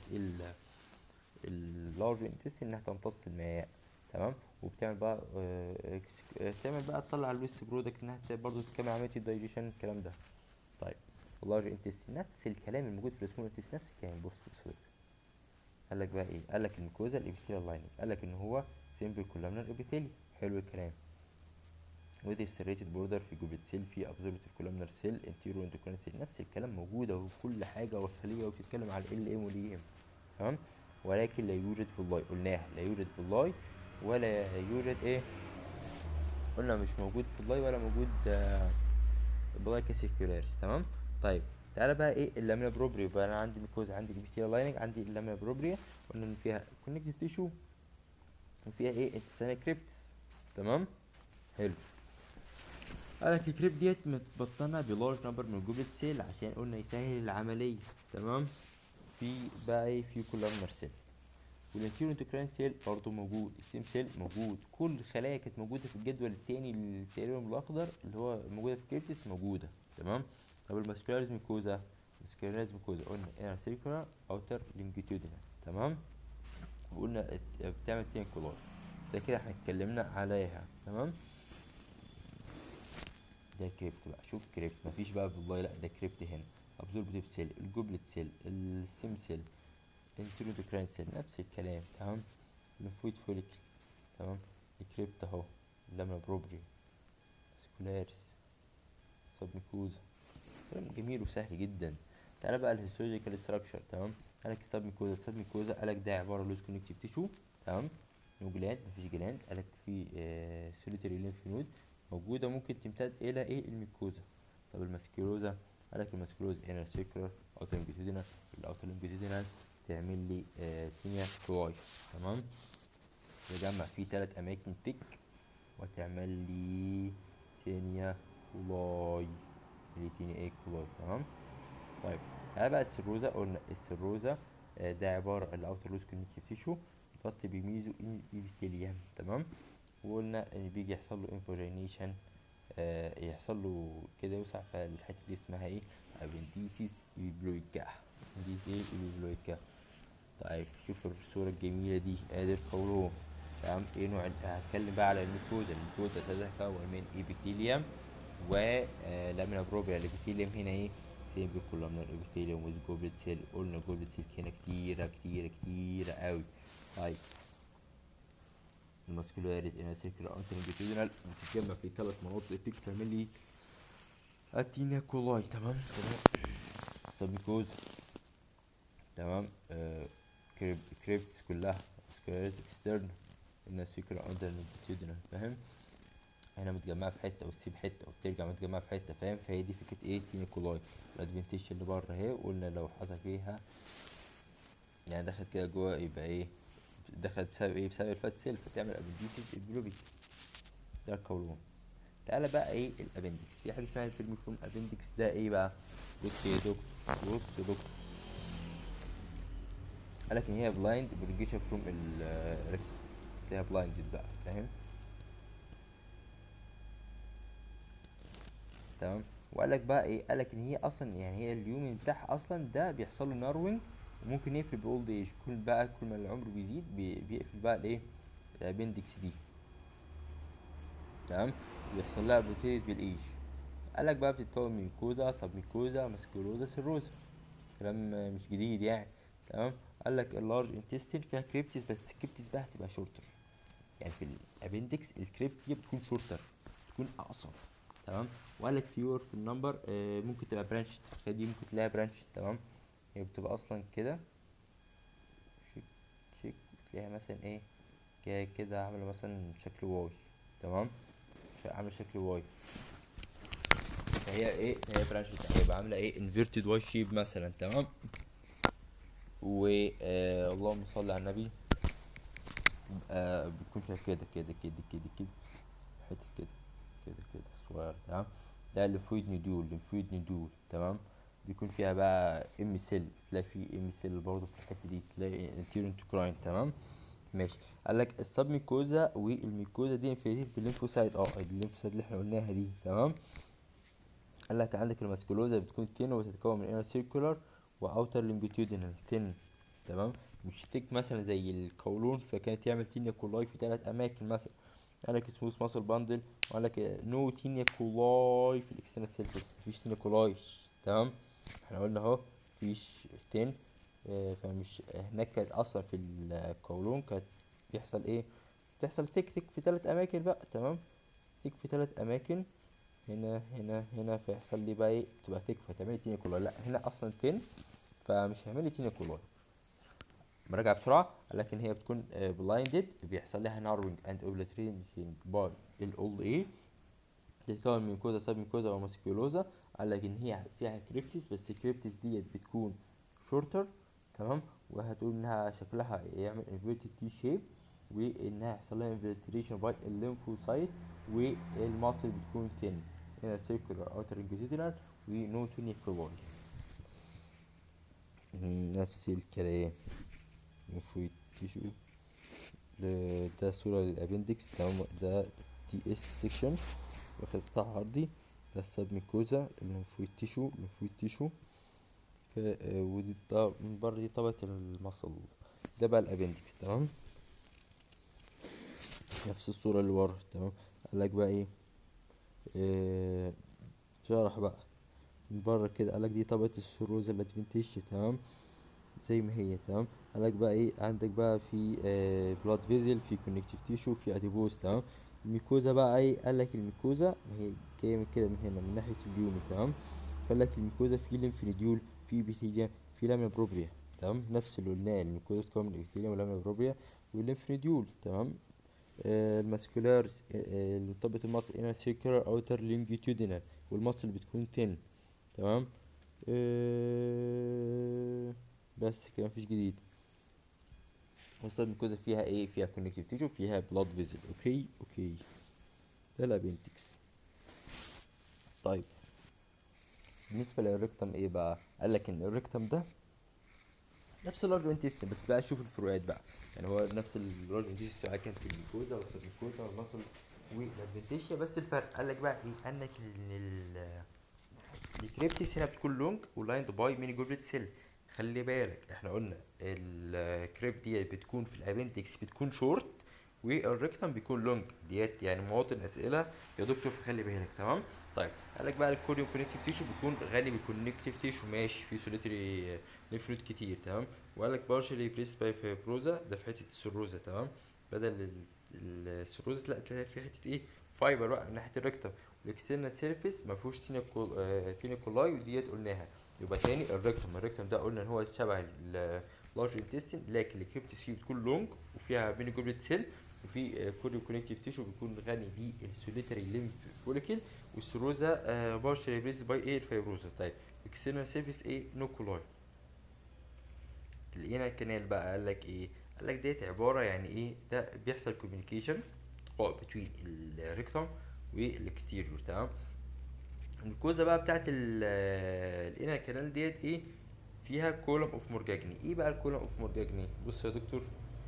اللارج انتست؟ انها تمتص الماء. تمام. وبتعمل بقى آه تعمل بقى تطلع الويست برودكت، انها برضه تكمل عمليه الدايجيشن، الكلام ده. طيب اللارج انتست نفس الكلام الموجود في السمول انتست، نفس الكلام. بص بص قال لك بقى ايه؟ قال لك الميكوزا الابيثيليال لايننج، قال لك ان هو سيمبل كولامنر ابيثيلي. حلو الكلام. وذ ستريتد بوردر في جوبلت سيل، في ابزوربتيف كولامنر سيل، انتيرو اندوكراين سيل. نفس الكلام موجوده وكل حاجه، والخليه وبتتكلم على ال ام والاي ام. تمام. ولكن لا يوجد في اللاي، قلناها لا يوجد في اللاي، ولا يوجد ايه؟ قلنا مش موجود في اللاي ولا موجود آه بلايكا سيركيولاريس. تمام. طيب تعالى بقى ايه اللامينا بروبريا. يبقى انا عندي ميكوزا، عندي ابيثيليال لايننج، عندي اللامينا بروبريا. قلنا ان فيها كونكتيف تيشو وفيها ايه؟ انتستينال كريبتس. تمام. حلو. قالك الكريب ديت متبطنة بلارج نمبر من الجوبلت سيل عشان قلنا يسهل العملية. تمام. في بقى ايه؟ في كولامنر سيل، والانتيرو انتوكراين سيل برضه موجود، السيم سيل موجود، كل الخلايا كانت موجودة في الجدول التاني اللي تقريبا بالاخضر اللي هو موجودة في الكريبتس موجودة. تمام. طب الماسكولاريز ميكوزا، الماسكولاريز ميكوزا قلنا انر سيركولار اوتر لونجيتيودينال. تمام. وقلنا بتعمل تين كولار، ده كده احنا اتكلمنا عليها. تمام. ده كريبت بقى، شوف كريبت مفيش بقى والله، لا ده كريبت هنا. ابزوربتيف سيل، الجوبلت سيل، السيم سيل، انترودوكراين سيل، نفس الكلام. تمام. الليمفويد فوليكل. تمام. الكريبت اهو، لامنا بروبري، سكولاريس، سبميكوزا. كلام جميل وسهل جدا. تعالى بقى الهيستولوجيكال ستراكشر. تمام. قالك السبميكوزا، السبميكوزا قالك ده عباره لوز كونكتيف تيشو. تمام. نو جلاند، مفيش جلاند. قالك في آه سوليتري ليمف نود موجوده، ممكن تمتد الى ايه؟ الميكوزا. طب الماسكيروزا، قالك الماسكيروزا انر سيركولار اوتر لونجيتودينال، الاوتر لونجيتودينال تعمل لي آه تينيا كولاي. تمام. تجمع فيه تلات اماكن تك وتعمل لي تينيا كولاي، اللي تيني ايه كولاي. تمام. طيب تعالى بقى السيروزا. قلنا السيروزا آه ده عبارة الاوتر لوز كونكتيف تيشو متغطي بميزو ايبيثيليوم. تمام. وقلنا ان بيجي يحصل له انفوجينيشن، آه يحصل له كده يوسع، فالحته دي اسمها ايه؟ ابنديسيس ايبلويكا. ابنديسيس ايبلويكا. طيب شوف الصوره الجميله دي، ادي القولون. تمام. ايه نوع ال- هتكلم بقى على الميكوزا. الميكوزا تتكون من ايبيثيليوم ولامينا بروبيا. الابيثيليوم هنا ايه؟ سيمبل كولومنر ابيثيليوم ويز جوبلت سيل. قلنا جوبلت سيل هنا كتيره كتيره كتيره قوي. طيب الماسكولاريز انها سيركلر انتر لونجيتودينال بتتجمع في ثلاث مناطق تك تعمل لي اتينا كولاي. تمام. تمام. سبيكوز. تمام. آه كريب كريبتس كلها ماسكولاريز اكسترن انها سيركلر انتر لونجيتودينال. فاهم؟ هنا متجمعه في حته وتسيب حته وبترجع متجمعه في حته. فاهم؟ فهي دي فكره ايه؟ تيني كولاي. الادفنتيشن اللي بره اهي، قلنا لو حصل فيها يعني دخلت كده جوه يبقى ايه؟ دخلت بسبب ايه؟ بسبب الفات سيل فتعمل ابنديسيس البلوبي. ده القولون. تعالى بقى ايه الابندكس؟ في حاجه اسمها الفيرميفورم ابندكس. ده ايه بقى؟ بص يا دكتور، بص يا دكتور. قالك ان هي بلايند بريجيشن فروم ال تلاقيها بلايندد بقى. فاهم؟ تمام. وقالك بقى ايه؟ قالك ان هي اصلا يعني هي اليومن بتاعها اصلا ده بيحصل له ناروينج وممكن يقفل باولد ايج. كل بقى كل ما العمر بيزيد بي بيقفل بقى الايه؟ الابندكس دي. تمام. بيحصل لها بروتيت بالايج. قالك بقى بتتكون من ميكوزا، سب ميكوزا، ماسكولوزا، سيروزا. كلام مش جديد يعني. تمام. قالك اللارج انتستين فيها كريبتس، بس الكريبتس بقى هتبقى شورتر. يعني في الابندكس الكريبت دي بتكون شورتر، بتكون اقصر. تمام. وقال لك فيور في النمبر، آه ممكن تبقى برانش، دي ممكن تلاقيها برانش. تمام. هي بتبقى اصلا كده، شيك شيك، تلاقيها مثلا ايه كده كده عامله مثلا شكل واي. تمام. عامله شكل واي، فهي ايه، هي برانش هيبقى عامله ايه انفيرتد واي شيب مثلا. تمام. و آه اللهم صل على النبي. آه بيكون فيها كده كده كده كده كده حته كده كده كده صغير. تمام. ده الليمفويد نودول، الليمفويد نودول. تمام. بيكون فيها بقى ام سيل، تلاقي في ام سيل برضه في الحته دي، تلاقي انتيريور انتوكراين. تمام. ماشي. قالك السب ميكوزا والميكوزا دي انفيتد بالليمفوسايت، اه الليمفوسايت اللي احنا قلناها دي. تمام. قالك عندك الماسكولوزا بتكون تين وتتكون من انر سيركولار واوتر لونجيتيودينال تين. تمام. مش تيك مثلا زي القولون فكانت يعمل تينيا كولاي في ثلاث اماكن مثلا. قالك سموث ماسل باندل. وقالك نو تينيا كولاي في الاكسترنال سيرفيس، مفيش تينيا كولاي. تمام. احنا قلنا اهو مفيش تين. اه فمش هناك كانت اصلا في القولون كانت بيحصل ايه، بتحصل تك تك في ثلاث اماكن بقى. تمام. تك في ثلاث اماكن، هنا هنا هنا، فيحصل لي بقى ايه، تبقى تك فتعمل لي تينيا كولاي. لا هنا اصلا تين فمش هيعمل لي تينيا كولاي. براجع بسرعه. لكن هي بتكون بلايندد، بيحصل لها ناروينج اند اوبليتريشن باي الاولد ايه، تتكون من ميكوزا، سب ميكوزا وماسكيولوزا. قال لك ان هي فيها كريبتس، بس الكريبتس ديت بتكون شورتر. تمام. وهتقول انها شكلها يعمل انفيرتد تي شيب، وانها يحصل لها انفلتريشن باي الليمفوسايت، والماسل بتكون تين هنا سيركولار اوتر انجيتودينال ونو توني كروبول. نفس الكلام. ليمفويد تيشو. ده صورة للابندكس. تمام. ده تي اس سيكشن واخد قطاع عرضي. ده السب ميكوزا الليمفويد تيشو، الليمفويد تيشو. ودي من بره دي طبقة المصل. ده بقى الابندكس. تمام. نفس الصورة اللي ورا. تمام. قالك بقى ايه، آه شرح بقى من بره كده. قالك دي طبقة السيروزا الادفنتيشيا. تمام. زي ما هي. تمام. قالك بقى ايه، عندك بقى في آه بلاد فيزل، في كونكتيف تيشو، في اديبوز. تمام. الميكوزا بقى ايه، قالك الميكوزا هي جاية من كده من هنا من ناحية اليومن. تمام. قالك الميكوزا في ليمفنيديول، في ابيثيليوم، في لاميا بروبريا. تمام. نفس اللي قلناه، الميكوزا بتتكون من الابيثيليوم ولاميا بروبريا والليمفنيديول. تمام. آه الماسكولارز، آه اللي طبقة المصل انر سيركولار اوتر لونجيتودينال، والمصل بتكون تن. تمام. آه بس كده مفيش جديد. وصل الميكوزا فيها ايه، فيها كونكتيف تيشو، فيها بلاد فيزل. اوكي اوكي. ده الابنتكس. طيب بالنسبه للريكتم ايه بقى، قال لك ان الريكتم ده نفس اللارج انتستين، بس بقى شوف الفروقات بقى. يعني هو نفس اللارج انتستين سواء كان في الميكوزا والسبميكوزا والمصل والادفنتيشيا، بس الفرق قال لك بقى ايه، قال لك ان الكريبتس هنا بتكون لونج ولايند باي ميني جوبلت سيل. خلي بالك احنا قلنا الكريب دي بتكون في الابندكس بتكون شورت، والريكتم بيكون لونج. ديت يعني مواطن اسئله يا دكتور فخلي بالك. تمام. طيب قالك بقى الكوريوم كونكتيف تيشو بيكون غني بالكونكتيف تيشو، ماشي في سوليتري ليفلويد كتير. تمام. وقالك بارشلي بريس باي فيبروزا، ده في حته السيروزا. تمام. بدل السيروزا لا تلاقي في حته ايه، فايبر بقى من ناحيه الريكتم. الاكسترنال سيرفيس ما فيهوش تينا كول... آه... تينا كولاي، وديت قلناها. يبقى تاني الريكتم، الريكتم ده قلنا ان هو شبه اللارج انتستين، لكن الكريبتس فيه بتكون لونج وفيها ميني جوبلت سيل، وفي كوريو كونكتيف تيشو بيكون غني بالسوليتري ليمف فوليكل. والسيروزا آه بارشلي ريبليسد باي ايه الفيبروزا. طيب اكسترنال سيرفيس ايه نو كولاي. الانر كانال بقى قال لك ايه، قال لك ديت عباره يعني ايه، ده بيحصل كوميونيكيشن بين الريكتم والاكستيريور. تمام. الكوزه بقى بتاعت الانر كانال ديت ايه، فيها كولوم اوف مورجاجني. ايه بقى الكولوم اوف مورجاجني، بص يا دكتور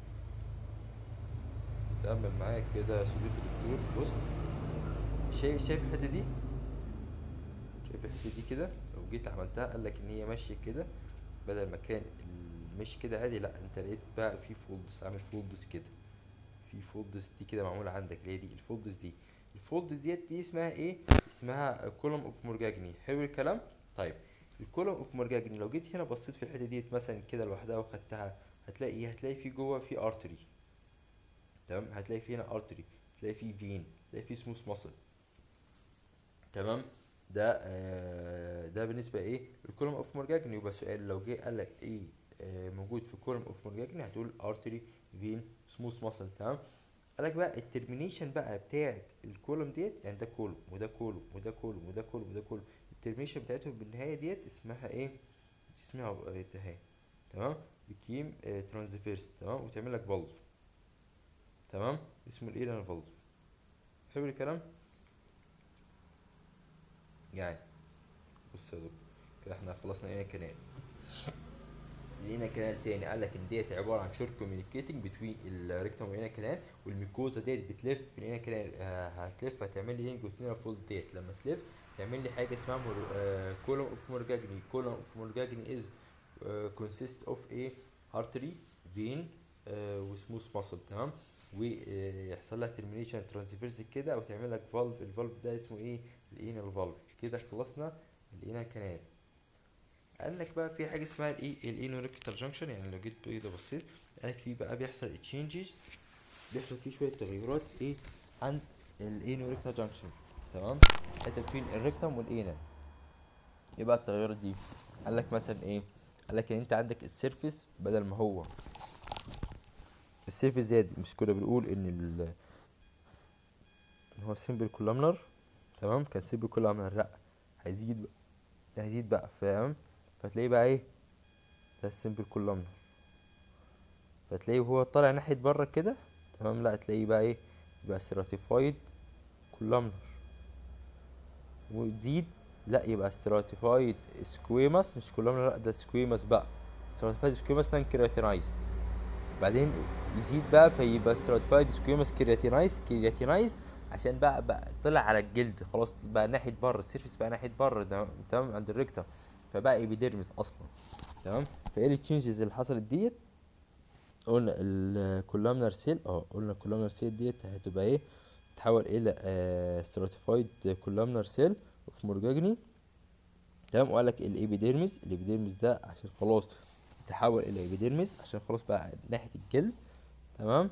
تأمل معايا كده يا صديقي الدكتور. بص شايف شايف الحته دي، شايف الحته دي كده، لو جيت عملتها قال لك ان هي ماشيه كده، بدل ما كان مش كده عادي، لا انت لقيت بقى في فولدز، عامل فولدز كده، في فولدز دي كده معموله عندك اللي هي دي الفولدز دي. الفولد ديت دي اسمها ايه؟ اسمها كولوم اوف مورجاجني. حلو الكلام. طيب الكولوم اوف مورجاجني لو جيت هنا بصيت في الحته ديت مثلا كده لوحدها وخدتها، هتلاقي ايه؟ هتلاقي في جوه في ارتري. تمام، هتلاقي في هنا ارتري، هتلاقي في فين، هتلاقي في سموث ماسل. تمام. ده آه ده بالنسبه ايه؟ الكولوم اوف مورجاجني. يبقى سؤال لو جه قال لك ايه آه موجود في الكولوم اوف مورجاجني، هتقول ارتري، فين، سموث ماسل. تمام. قالك بقى الترمينيشن بقى بتاعت الكولوم ديت، يعني ده كولوم وده كولوم وده كولوم وده كولوم وده كولوم، الترمينيشن بتاعتهم بالنهايه ديت اسمها ايه؟ اسمها اهي. تمام. بكيم آه ترانزفيرس. تمام. وتعمل لك فالف. تمام. اسمه الايران فالف. حلو الكلام. يعني بص يا دكتور، كده احنا خلصنا ايه كلام. لقينا كلام تاني قال لك ان ديت عباره عن شورت كوميونيكيتنج بتوين الريكتوم والانال كلام، والميكوزا ديت بتلف في الانال كلام. آه هتلف هتعمل لي جوتينال فولد ديت. لما تلف تعمل لي حاجه اسمها مور... آه كولوم اوف مورجاجني. كولوم اوف مورجاجني از كونسيست اوف ايه؟ هارتري، فين، وسموث ماسل. تمام. ويحصل لها ترمينيشن ترانسفيرس كده وتعمل لك فالف. الفالف ده اسمه ايه؟ الانال فالف. كده خلصنا الانال كلام. قال لك بقى في حاجه اسمها الايه؟ الانوريكتال جانكشن. يعني لو جيت كده بصيت قال لك في بقى بيحصل تشينجز، بيحصل فيه شويه تغيرات ايه عند الانوريكتال جانكشن. تمام. حته بين الريكتم والانال. ايه بقى التغيرات دي؟ قال لك مثلا ايه؟ قال لك ان انت عندك السيرفيس بدل ما هو السيرفيس زاد. مش كنا بنقول ان ال إن هو سيمبل كولامنر؟ تمام. كان سيمبل كولامنر، لا هيزيد بقى، هيزيد بقى. فاهم؟ فتلاقيه بقى ايه؟ ده السيمبل كولامنر. فتلاقيه وهو طالع ناحية بره كده. تمام. لا تلاقيه بقى ايه؟ يبقى stratified columnar. وتزيد لا يبقى stratified squamous. مش columnar، لا ده squamous بقى. stratified squamous non keratinized. بعدين يزيد بقى فيبقى stratified squamous keratinized keratinized عشان بقى بقى طلع على الجلد خلاص، بقى ناحية بره السيرفيس، بقى ناحية بره. ده تمام عند الريكتم. فبقى ايبيديرمس اصلا. تمام. فايه التشينجز اللي حصلت ديت؟ قلنا الكولامنر سيل. اه قلنا الكولامنر سيل ديت هتبقى ايه؟ تتحول الى ستراتيفايد كولامنر سيل اوف مورجاجني. تمام. وقال لك الابيديرمس. الابيديرمس ده عشان خلاص تحول الى ابيديرمس عشان خلاص بقى ناحيه الجلد. تمام.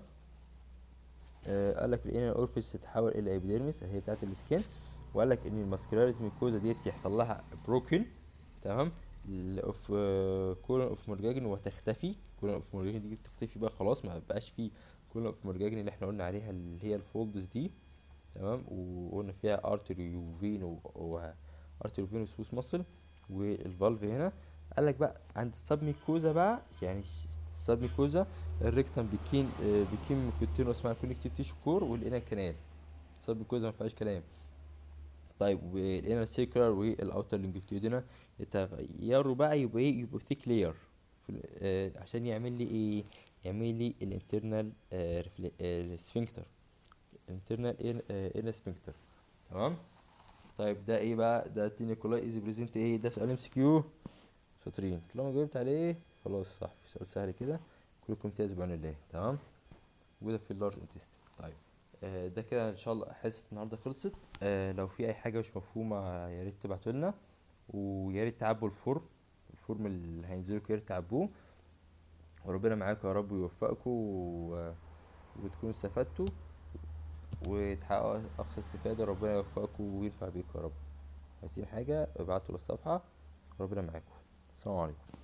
آه قال لك الانر اورفيس تتحول الى ابيديرمس هي بتاعه السكين. وقال لك ان الماسكولاريز ميكوزا ديت يحصل لها بروكن. تمام. اوف كولون اوف مورجاجن وتختفي. كولون اوف مورجاجن دي تختفي بقى خلاص، ما بقاش فيه كولون اوف مورجاجن اللي احنا قلنا عليها اللي هي الفولدز دي. تمام. وقلنا فيها ارتري وفين و ارتري وفين وسوس مصل والفالف هنا. قال لك بقى عند السبميكوزا بقى، يعني السبميكوزا الريكتم بيكين آه بيكين كونتينوس مع كونكتيف تيشو كور والانال كانال. السبميكوزا ما فيهاش كلام. طيب والانر سيركلر والاوتر لونجيتيودينال يتغيروا بقى، يبقى ايه؟ يبقوا ثيك لاير آه عشان يعمل لي ايه؟ يعمل لي الانترنال آه سفنكتر. انترنال انر سفنكتر. تمام. طيب ده ايه بقى؟ ده تينيكولاي از بريزنت ايه؟ ده سؤال ام سي كيو. شاطرين طالما جاوبت عليه خلاص يا صاحبي. سؤال سهل كده كلكم امتياز بعون الله. تمام. موجوده في اللارج انتستين. طيب آه ده كده ان شاء الله حصه النهارده خلصت. آه لو في اي حاجه مش مفهومه يا ريت تبعتوا لنا، ويا ريت تعبوا الفورم. الفورم اللي هينزلوا يا ريت تعبوه. وربنا معاكم يا رب ويوفقكم و... وتكونوا استفدتوا وتحققوا اقصى استفاده. ربنا يوفقكم وينفع بيكم يا رب. عايزين حاجه ابعتوا للصفحه. ربنا معاكم. السلام عليكم.